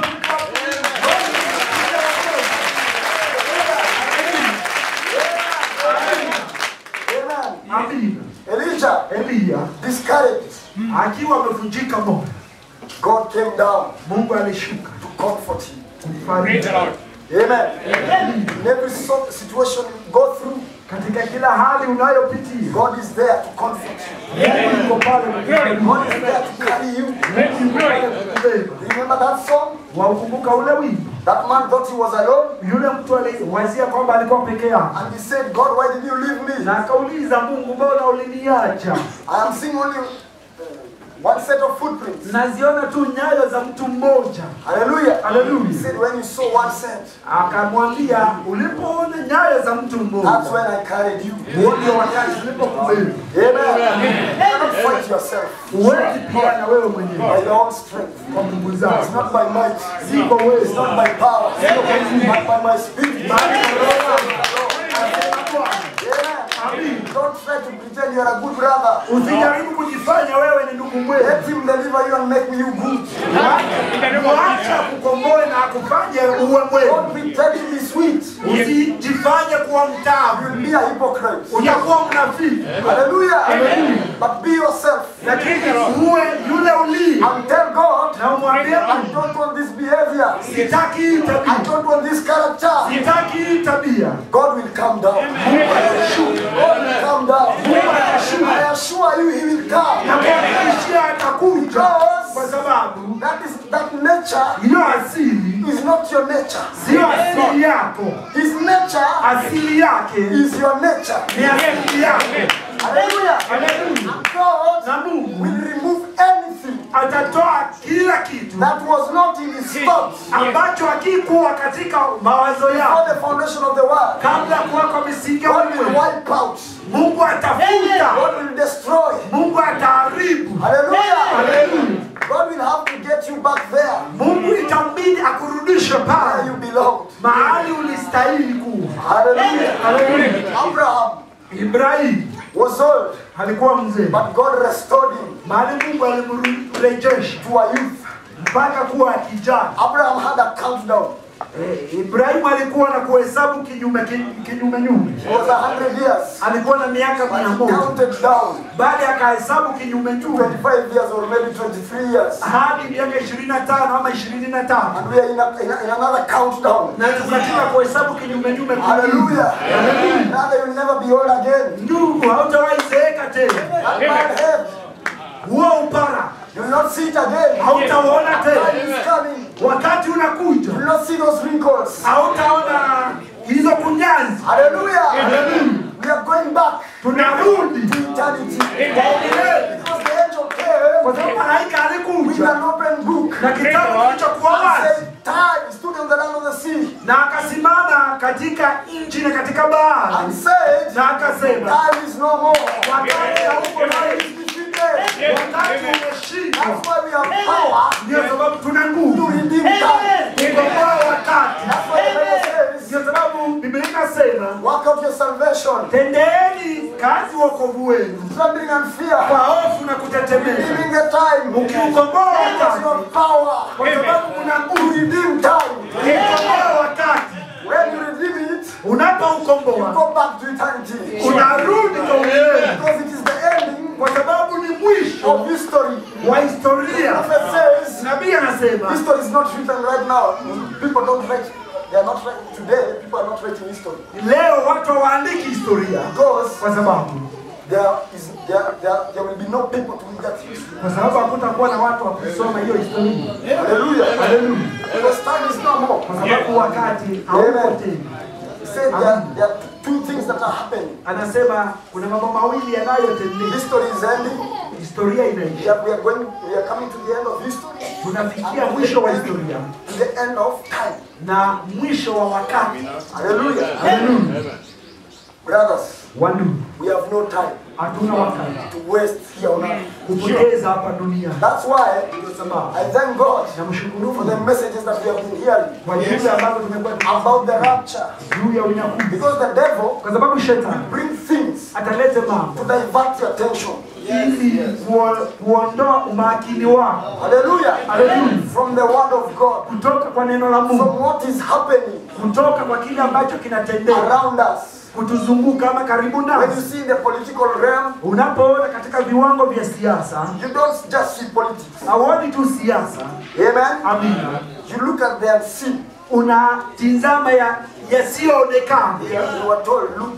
Amen. Amina. Elijah, Elia discouraged, akiwa amevunjika moyo, God came down Mungu alishuka to comfort him. kumfariji. Amen. In every so- situation you go through, Katika kila hali unayopitia, God is there to comfort you. Mungu yuko pale kukufariji. God is there to carry you. Mungu yuko pale kukubeba. Remember that song? Waukumbuka ule wimbo? That man thought he was alone Yule mtu aliwazia kwamba alikuwa peke yake, and he said, God, why did you leave me? na akauliza Mungu, mbona uliniacha? I am seeing only One set of footprints. naziona tu nyayo za mtu mmoja. Hallelujah. Hallelujah. He said, when you saw one set, Akamwambia, ulipoona nyayo za mtu that's mmoja, when I carried you. huo ndio wakati nilipokubeba. Amen. You cannot fight yourself Huwezi pigana wewe mwenyewe by your own strength. kwa nguvu zako. It's not by might. Si kwa It's uwezo. not by power. But by my spirit. Bali kwa Roho. Amen. Don't try to pretend you are a good brother. Usijaribu kujifanya wewe ni ndugu mwema. Let him deliver you and make you good. Mwacha kukomboe na akufanye uwe mwema. Don't pretend to be sweet. Usijifanye kuwa mtamu. You'll be a hypocrite. Utakuwa mnafiki. Hallelujah. But be yourself. Lakini uwe yule uli. And tell God, Na umwambie I Mungu, don't want this behavior. sitaki hii I tabia. don't want this character. Sitaki hii tabia. God will come down. God will come down. I assure you, He will come. Na kuhakikishia atakuja kwa sababu That is that nature hiyo asili is not your nature. sio asili yako. His nature Asili yake is your nature. ni asili yako. Hallelujah. Haleluya. God Na Mungu will remove anything atatoa kila kitu that was not in His thoughts ambacho hakikuwa katika mawazo before yako the foundation of the world. kabla ya kuwekwa misingi ya God will ulimwengu. wipe out. Mungu atafuta, God will destroy. Mungu ataharibu. Hallelujah. Haleluya. God will have to get you back there Mungu itambidi akurudishe where pale you belong. mahali ulistahili kuwa. Hallelujah. Haleluya. Abraham Ibrahim was old, alikuwa mzee, but God restored him mahali Mungu alimrejesha to a youth. mpaka kuwa kijana. Abraham had a countdown. Eh, Ibrahim alikuwa na kuhesabu kinyume kinyume nyume. It was a hundred years. Alikuwa na miaka But mia he moja counted down bali akahesabu kinyume nyume twenty-five years or maybe twenty-three years. hadi miaka ishirini na tano ama ishirini na tano And we are in, a, in, a, in another countdown. na tukatika kuhesabu kinyume nyume. Hallelujah. Now you will never be old again. Ndugu, hautawahi zeeka tena. That bad head, Huo upara you will not see it again. hautaona Time tena. is coming. Wakati unakuja You will not see those wrinkles. hautaona hizo kunyanzi. Hallelujah. Hallelujah. We are going back Tunarudi to eternity. Milele. Because the angel came Kwa sababu malaika with alikuja an open book na kitabu kilichokuwa and wazi said, time stood on the land of the sea na akasimama katika nchi na katika bahari and said, na akasema, time is no more. wakati hauko Time nayo, is defeated. wakati umeshindwa. That's why we have power Ndio sababu tuna to nguvu redeem time. kukomboa wakati. That's why the Bible says, Ndio sababu Biblia inasema, work out your salvation, tendeeni kazi wokovu wenu trembling and fear, kwa hofu na kutetemeka, redeeming the time. ukiukomboa Because wakati, you have power kwa sababu kuna to nguvu redeem time. kukomboa wakati. When you redeem it, you Unapoukomboa go back to eternity. unarudi kwa milele, Because it is the ending kwa sababu ni mwisho of history. wa historia. Prophet says, Nabii anasema history is not written right now. People don't write. They are not writing today. People are not writing history leo watu hawaandiki historia because kwa sababu there is there there, there will be no people to read that history. kwa sababu hakutakuwa na watu wa kusoma hiyo historia. Hallelujah. Haleluya. Because time is no more. Kwa sababu wakati hauko tena. He said there, there are two things that are happening. Anasema kuna mambo mawili yanayotendeka. History is ending. Historia We inaisha. are, we are going. We are coming to the end of history. Tunafikia mwisho wa historia To the end of time. na mwisho wa wakati. Hallelujah. Haleluya. Brothers, Wandugu, we have no time hatuna wakati to waste here on earth. kupoteza hapa duniani. That's why Ndio sababu I thank God namshukuru for the Mungu messages that we have been hearing kwa jinsi ambavyo tumekuwa about the rapture. juu ya unyakuzi, Because the devil kwa sababu shetani brings things atalete to mambo divert your attention. ili kuo- kuondoa umakini wako Hallelujah. Hallelujah. From the word of God. kutoka kwa neno la Mungu, From what is happening kutoka kwa kile ambacho kinatendeka around us. kutuzunguka ama karibu When you nasi. see in the political realm, Unapoona katika viwango vya siasa, you don't just see politics. hauoni tu siasa, Amen. amina, You look at the unseen. unatizama ya yasiyoonekana. You were told, look,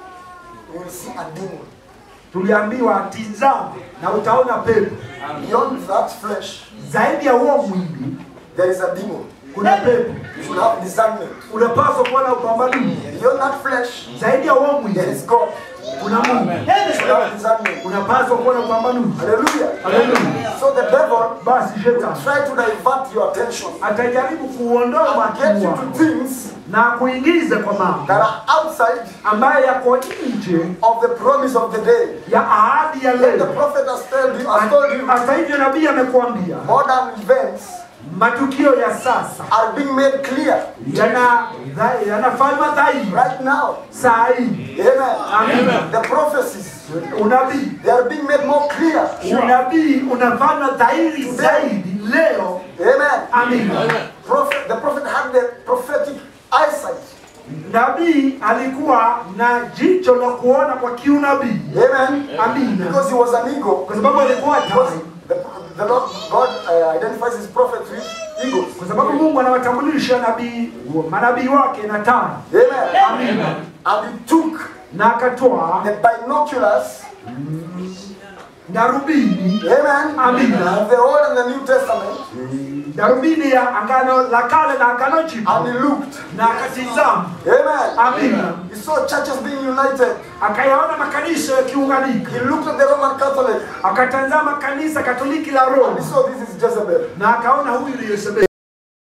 you will see a demon. Tuliambiwa tizama na utaona pepo. Beyond that flesh, Zaidi ya huo mwili there is a demon. kuna pepo. You should have discernment. Unapaswa kuwa na upambanuzi. Beyond that flesh, Zaidi ya uovu there is God. kuna Mungu. You should have discernment. Unapaswa kuwa na upambanuzi. Hallelujah. Hallelujah. So the devil Basi shetani try to divert your attention atajaribu kuondoa and get makini you wako to things na kuingiza kwa mambo that are outside ambayo yako nje of the promise of the day. ya ahadi ya Then the leo. prophet has told you, has told you Hata hivyo nabii amekuambia modern events matukio ya sasa are being made clear yana yanafanywa dhahiri right now. saa hii. Amen. Amen. The prophecies, Unabii they are being made more clear. unabii unafanywa dhahiri zaidi leo. Amen. Amen. Prophet, the prophet had the prophetic eyesight. Nabii alikuwa na jicho la kuona kwa kiunabii. Amen. Amina. Because he was an eagle. Kwa sababu alikuwa Because tai. the, the Lord God uh, identifies his prophets with eagles. Kwa sababu Mungu anawatambulisha nabii manabii wake na tai. Amen. Amina. And he took Na akatoa the binoculars, darubini. amen, Amina. of the Old and the New Testament, Darubini ya agano la kale na agano and jipya. he looked. Na akatizama. Amen. Amina. He saw churches being united. Akayaona makanisa yakiunganika. He looked at the Roman Catholic. Akatazama kanisa Katoliki la And Roma. he saw this is Jezebel. Na akaona huyu ni Yezebeli.